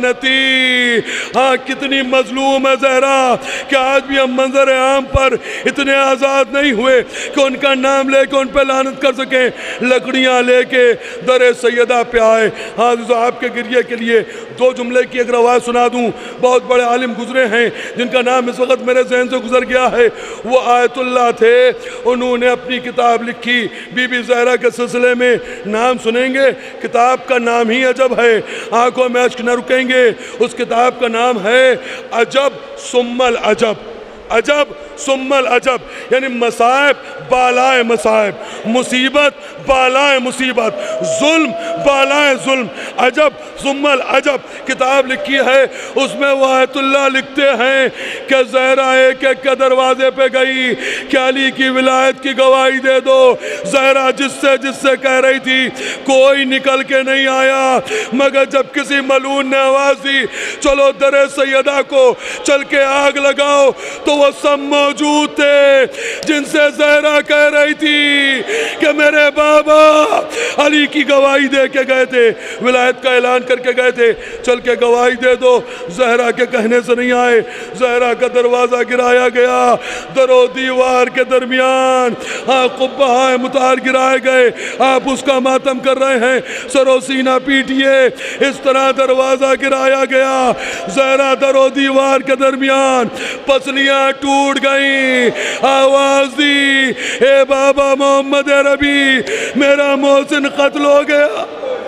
لعنتی، ہاں کتنی مظلوم ہے زہرا کہ آج بھی ہم منظر عام پر اتنے آزاد نہیں ہوئے کہ ان کا نام لے کے ان پہ لعنت کر سکیں۔ لکڑیاں لے کے در سیدہ پہ آئے۔ ہاں آپ کے گریہ کے لیے دو جملے کی ایک روایت سنا دوں۔ بہت بڑے عالم گزرے ہیں جن کا نام اس وقت میرے ذہن سے گزر گیا ہے، وہ آیت اللہ تھے، انہوں نے اپنی کتاب لکھی بی بی زہرا کے سلسلے میں۔ نام سنیں گے، کتاب کا نام ہی عجب ہے، آنکھوں میں اشک نہ رکیں گے۔ اس کتاب کا نام ہے عجب ثم العجب، عجب ثم العجب، یعنی مصائب بالائے مصائب، مصیبت بالائے مصیبت، ظلم بالائے ظلم، عجب ثم العجب کتاب لکھی ہے۔ اس میں وہ آیت اللہ لکھتے ہیں کہ زہرا ایک ایک کے دروازے پہ گئی کہ علی کی ولایت کی گواہی دے دو۔ زہرا جس سے جس سے کہہ رہی تھی کوئی نکل کے نہیں آیا، مگر جب کسی ملعون نے آواز دی چلو در سیدہ کو چل کے آگ لگاؤ، تو وہ سب موجود تھے جن سے زہرا کہہ رہی تھی کہ میرے بابا علی کی گواہی دے کے گئے تھے، ولایت کا اعلان کر کے گئے تھے، چل کے گواہی دے دو۔ زہرا کے کہنے سے نہیں آئے، زہرا کا دروازہ گرایا گیا، در و دیوار کے درمیان ہاں قبہ مطار گرائے گئے۔ آپ اس کا ماتم کر رہے ہیں، سر و سینہ پیٹیے، اس طرح دروازہ گرایا گیا۔ زہرا در و دیوار کے درمیان پسلیاں ٹوٹ گئیں، آواز دی اے بابا محمد ربی میرا محسن قتل ہو گیا۔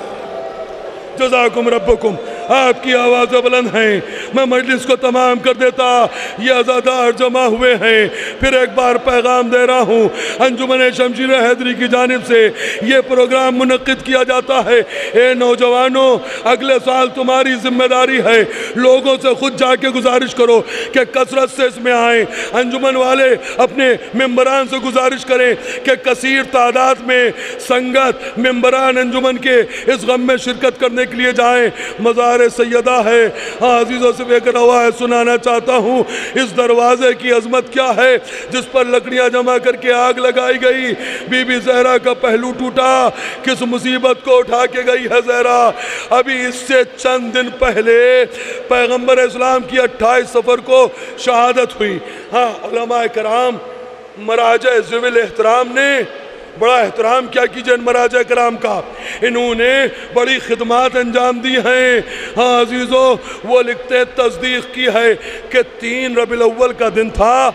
جزاکم ربکم، آپ کی آوازیں بلند ہیں، میں مجلس کو تمام کر دیتا۔ یہ عزادار جمع ہوئے ہیں، پھر ایک بار پیغام دے رہا ہوں، انجمن شمشیر حیدری کی جانب سے یہ پروگرام منعقد کیا جاتا ہے۔ اے نوجوانوں، اگلے سال تمہاری ذمہ داری ہے، لوگوں سے خود جا کے گزارش کرو کہ کثرت سے اس میں آئیں۔ انجمن والے اپنے ممبران سے گزارش کریں کہ کثیر تعداد میں سنگت ممبران انجمن کے اس غم میں شرکت کرنے کے لیے جائیں۔ مزار سیدہ ہے، ہاں عزیزوں سے ایک روایت سنانا چاہتا ہوں۔ اس دروازے کی عظمت کیا ہے جس پر لکڑیاں جمع کر کے آگ لگائی گئی؟ بی بی زہرا کا پہلو ٹوٹا، کس مصیبت کو اٹھا کے گئی ہے زہرا؟ ابھی اس سے چند دن پہلے پیغمبر اسلام کی اٹھائیس سفر کو شہادت ہوئی۔ ہاں علماء کرام مراجع ذوی احترام نے بڑا احترام کیا کیجئے ان مراجع کرام کا، انہوں نے بڑی خدمات انجام دی ہیں۔ ہاں عزیزو، وہ لکھتے تصدیق کی ہے کہ تین ربیع الاول کا دن تھا،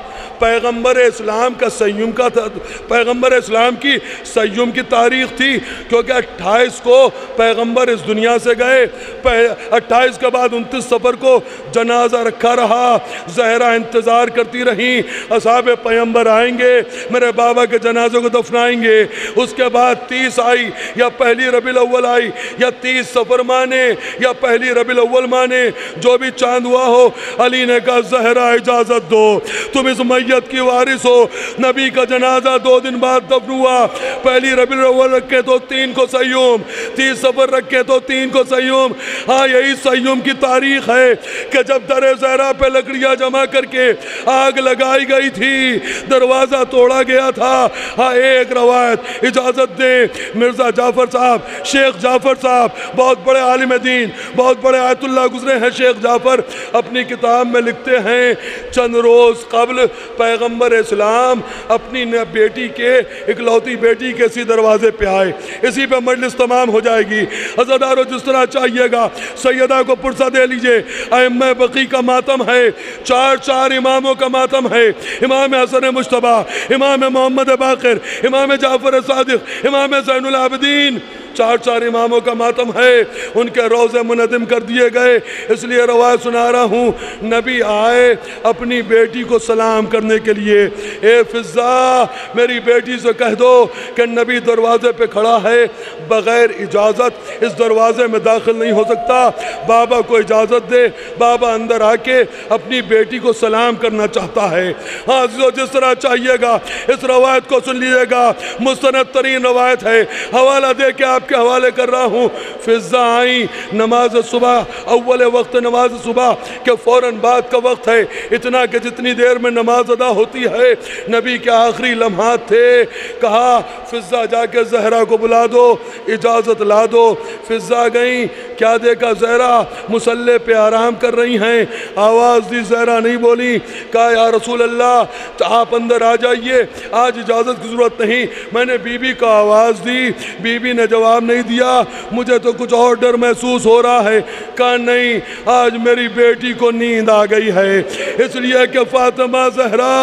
پیغمبر اسلام کا سیوم کا تھا، پیغمبر اسلام کی سیوم کی تاریخ تھی، کیونکہ اٹھائیس کو پیغمبر اس دنیا سے گئے، اٹھائیس کے بعد انتیس سفر کو جنازہ رکھا رہا، زہرا انتظار کرتی رہیں اصحاب پیغمبر آئیں گے، میرے بابا کے جنازے کو دفنائیں گے۔ اس کے بعد تیس آئی یا پہلی ربیع الاول آئی یا تیس سفر مانے یا پہلی ربیع الاول مانے، جو بھی چاند ہوا ہو، علی نے کہا زہرا اجازت دو، تم اس میت کی وارث ہو۔ نبی کا جنازہ دو دن بعد دفن ہوا، پہلی ربیع الاول رکھے تو تین کو سیوم، تیس سفر رکھے تو تین کو سیوم۔ ہاں یہی سیوم کی تاریخ ہے کہ جب در زہرا پہ لکڑیاں جمع کر کے آگ لگائی گئی تھی، دروازہ توڑا گیا تھا۔ ہاں ایک روایت اجازت دیں، مرزا جعفر صاحب، شیخ جعفر صاحب بہت بڑے عالم دین، بہت بڑے آیت اللہ گزرے ہیں، شیخ جعفر اپنی کتاب میں لکھتے ہیں چند روز قبل پیغمبر اسلام اپنی بیٹی کے اکلوتی بیٹی کے اسی دروازے پہ آئے، اسی پہ مجلس تمام ہو جائے گی۔ عزادارو جس طرح چاہیے گا سیدہ کو پرسہ دے لیجئے، ائمہ بقی کا ماتم ہے، چار چار اماموں کا ماتم ہے، امام حسن مجتبیٰ، امام محمد باقر، امام جعفر صادق، امام زین العابدین، چار چار اماموں کا ماتم ہے، ان کے روزے منظم کر دیے گئے۔ اس لیے روایت سنا رہا ہوں، نبی آئے اپنی بیٹی کو سلام کرنے کے لیے، اے فضہ میری بیٹی سے کہہ دو کہ نبی دروازے پہ کھڑا ہے، بغیر اجازت اس دروازے میں داخل نہیں ہو سکتا، بابا کو اجازت دے، بابا اندر آ کے اپنی بیٹی کو سلام کرنا چاہتا ہے۔ ہاں عزیزو جس طرح چاہیے گا اس روایت کو سن لیجیے گا، مستند ترین روایت ہے، حوالہ دے کے آپ کے حوالے کر رہا ہوں۔ فضہ آئیں، نماز صبح، اول وقت نماز صبح کے فوراً بعد کا وقت ہے، اتنا کہ جتنی دیر میں نماز ادا ہوتی ہے نبی کے آخری لمحات تھے۔ کہا فضہ جا کے زہرا کو بلا دو، اجازت لا دو۔ فضہ گئیں، کیا دیکھا زہرا مصلی پہ آرام کر رہی ہیں، آواز دی، زہرا نہیں بولی۔ کہا یا رسول اللہ آپ اندر آ جائیے، آج اجازت کی ضرورت نہیں۔ میں نے بی بی کو آواز دی، بی بی نے جواب نہیں دیا، مجھے تو کچھ اور ڈر محسوس ہو رہا ہے۔ کہا نہیں، آج میری بیٹی کو نیند آ گئی ہے، اس لیے کہ فاطمہ زہرا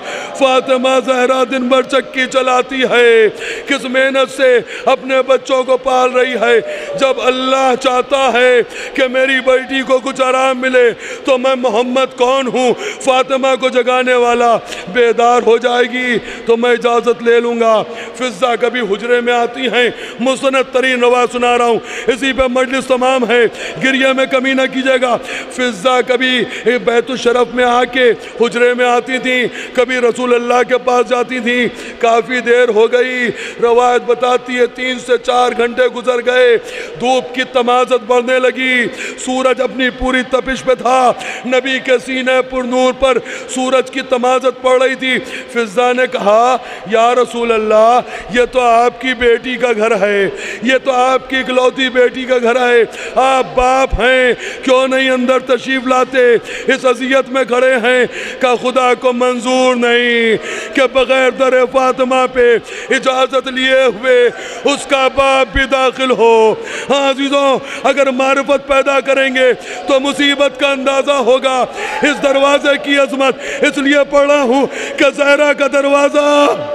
فاطمہ زہرا دن بھر چکی چلاتی ہے، کس محنت سے اپنے بچوں کو پال رہی ہے۔ جب اللہ چاہتا ہے کہ میری بیٹی کو کچھ آرام ملے تو میں محمد کون ہوں، فاطمہ کو جگانے والا، بیدار ہو جائے گی تو میں اجازت لے لوں گا۔ فضہ کبھی حجرے میں آتی ہیں، مستند ترین روایت سنا رہا ہوں، اسی پہ مجلس تمام ہے، گریہ میں کمی نہ کیجیے گا۔ فضہ کبھی بیت الشرف میں آ کے حجرے میں آتی تھیں، کبھی رسول اللہ کے پاس جاتی تھیں۔ کافی دیر ہو گئی، روایت بتاتی ہے تین سے چار گھنٹے گزر گئے، دھوپ کی تمازت بڑھنے لگی، سورج اپنی پوری تپش پہ تھا، نبی کے سینے پر نور پر سورج کی تمازت پڑ رہی تھی۔ فضہ نے کہا یا رسول اللہ یہ تو آپ کی بیٹی کا گھر ہے، یہ تو آپ کی اکلوتی بیٹی کا گھر ہے، آپ باپ ہیں، کیوں نہیں اندر تشریف لاتے؟ اس اذیت میں کھڑے ہیں کہ خدا کو منظور نہیں کہ بغیر در فاطمہ پہ اجازت لیے ہوئے اس کا باپ بھی داخل ہو۔ ہاں عزیزوں اگر معرفت پیدا کریں گے تو مصیبت کا اندازہ ہوگا اس دروازے کی عظمت۔ اس لیے پڑھا ہوں کہ زہرا کا دروازہ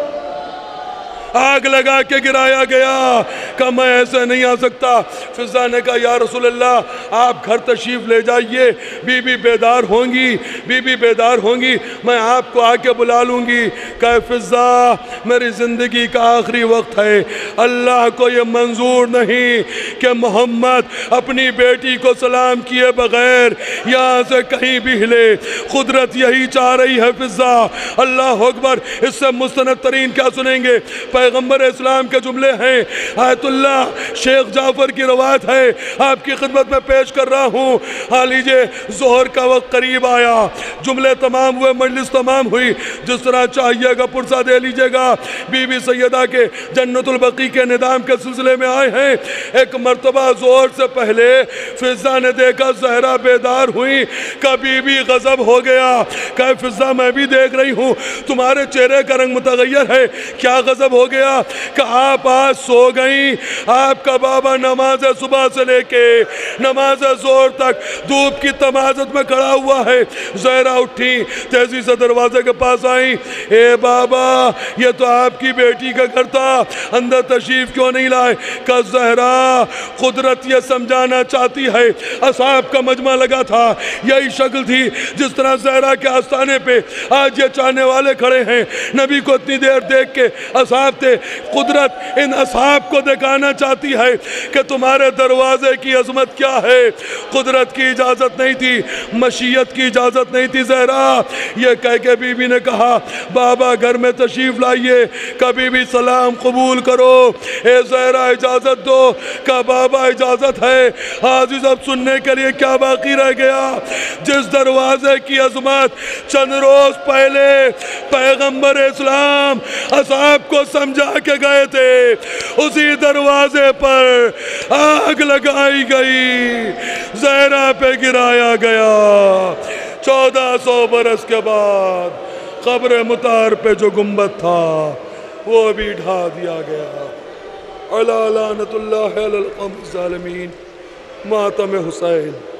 آگ لگا کے گرایا گیا کہ میں ایسے نہیں آ سکتا۔ فضہ نے کہا یا رسول اللہ آپ گھر تشریف لے جائیے، بی بی بیدار ہوں گی، بی بی بیدار ہوں گی، میں آپ کو آ کے بلا لوں گی۔ کہ فضہ میری زندگی کا آخری وقت ہے، اللہ کو یہ منظور نہیں کہ محمد اپنی بیٹی کو سلام کیے بغیر یہاں سے کہیں بھی ہلے، قدرت یہی چاہ رہی ہے۔ فضہ اللہ اکبر، اس سے مستند ترین کیا سنیں گے؟ پیغمبر اسلام کے جملے ہیں، آیت اللہ شیخ جعفر کی روایت ہے، آپ کی خدمت میں پیش کر رہا ہوں۔ ہاں لیجئے، ظہر کا وقت قریب آیا، جملے تمام ہوئے، مجلس تمام ہوئی، جس طرح چاہیے گا پرسہ دے لیجئے گا۔ بی بی سیدہ کے جنت البقیع کے ندام کے سلسلے میں آئے ہیں۔ ایک مرتبہ ظہر سے پہلے فضہ نے دیکھا زہرا بیدار ہوئی، کہ بی بی غضب ہو گیا، کہ فضہ میں بھی دیکھ رہی ہوں تمہارے چہرے کا رنگ متغیر ہے، کیا غضب ہو گیا کہ آپ آج سو گئیں. آپ کا بابا نماز صبح سے لے کے نماز ظہر تک دھوپ کی تمازت میں کھڑا ہوا ہے. زہرا اٹھی, تیزی سے دروازے کے پاس آئیں. اے بابا, یہ تو آپ کی بیٹی کا گھر تھا, اندر تشریف کیوں نہیں لائے؟ کہ زہرا, قدرت یہ سمجھانا چاہتی ہے, اصحاب کا مجمع لگا تھا, یہی شکل تھی جس طرح زہرا کے آستانے پہ آج یہ چاہنے والے کھڑے ہیں. نبی کو اتنی دیر دیکھ کے اصحاب تھے. قدرت ان اصحاب کو دکھانا چاہتی ہے کہ تمہارے دروازے کی عظمت کیا ہے. قدرت کی اجازت نہیں تھی, مشیت کی اجازت نہیں تھی. زہرا یہ کہہ کے بی بی نے کہا, بابا گھر میں تشریف لائیے, کبھی بھی سلام قبول کرو. اے زہرا اجازت دو. کہ بابا اجازت ہے. حاضر اب سننے کے لیے کیا باقی رہ گیا؟ جس دروازے کی عظمت چند روز پہلے پیغمبر اسلام اصحاب کو سمجھا کے گئے تھے, اسی دروازے پر آگ لگائی گئی, زہرا پہ گرایا گیا. چودہ سو برس کے بعد قبر مطہر پہ جو گنبد تھا وہ بھی ڈھا دیا گیا. علی لعنت اللہ علی القوم الظالمین. ماتم حسین.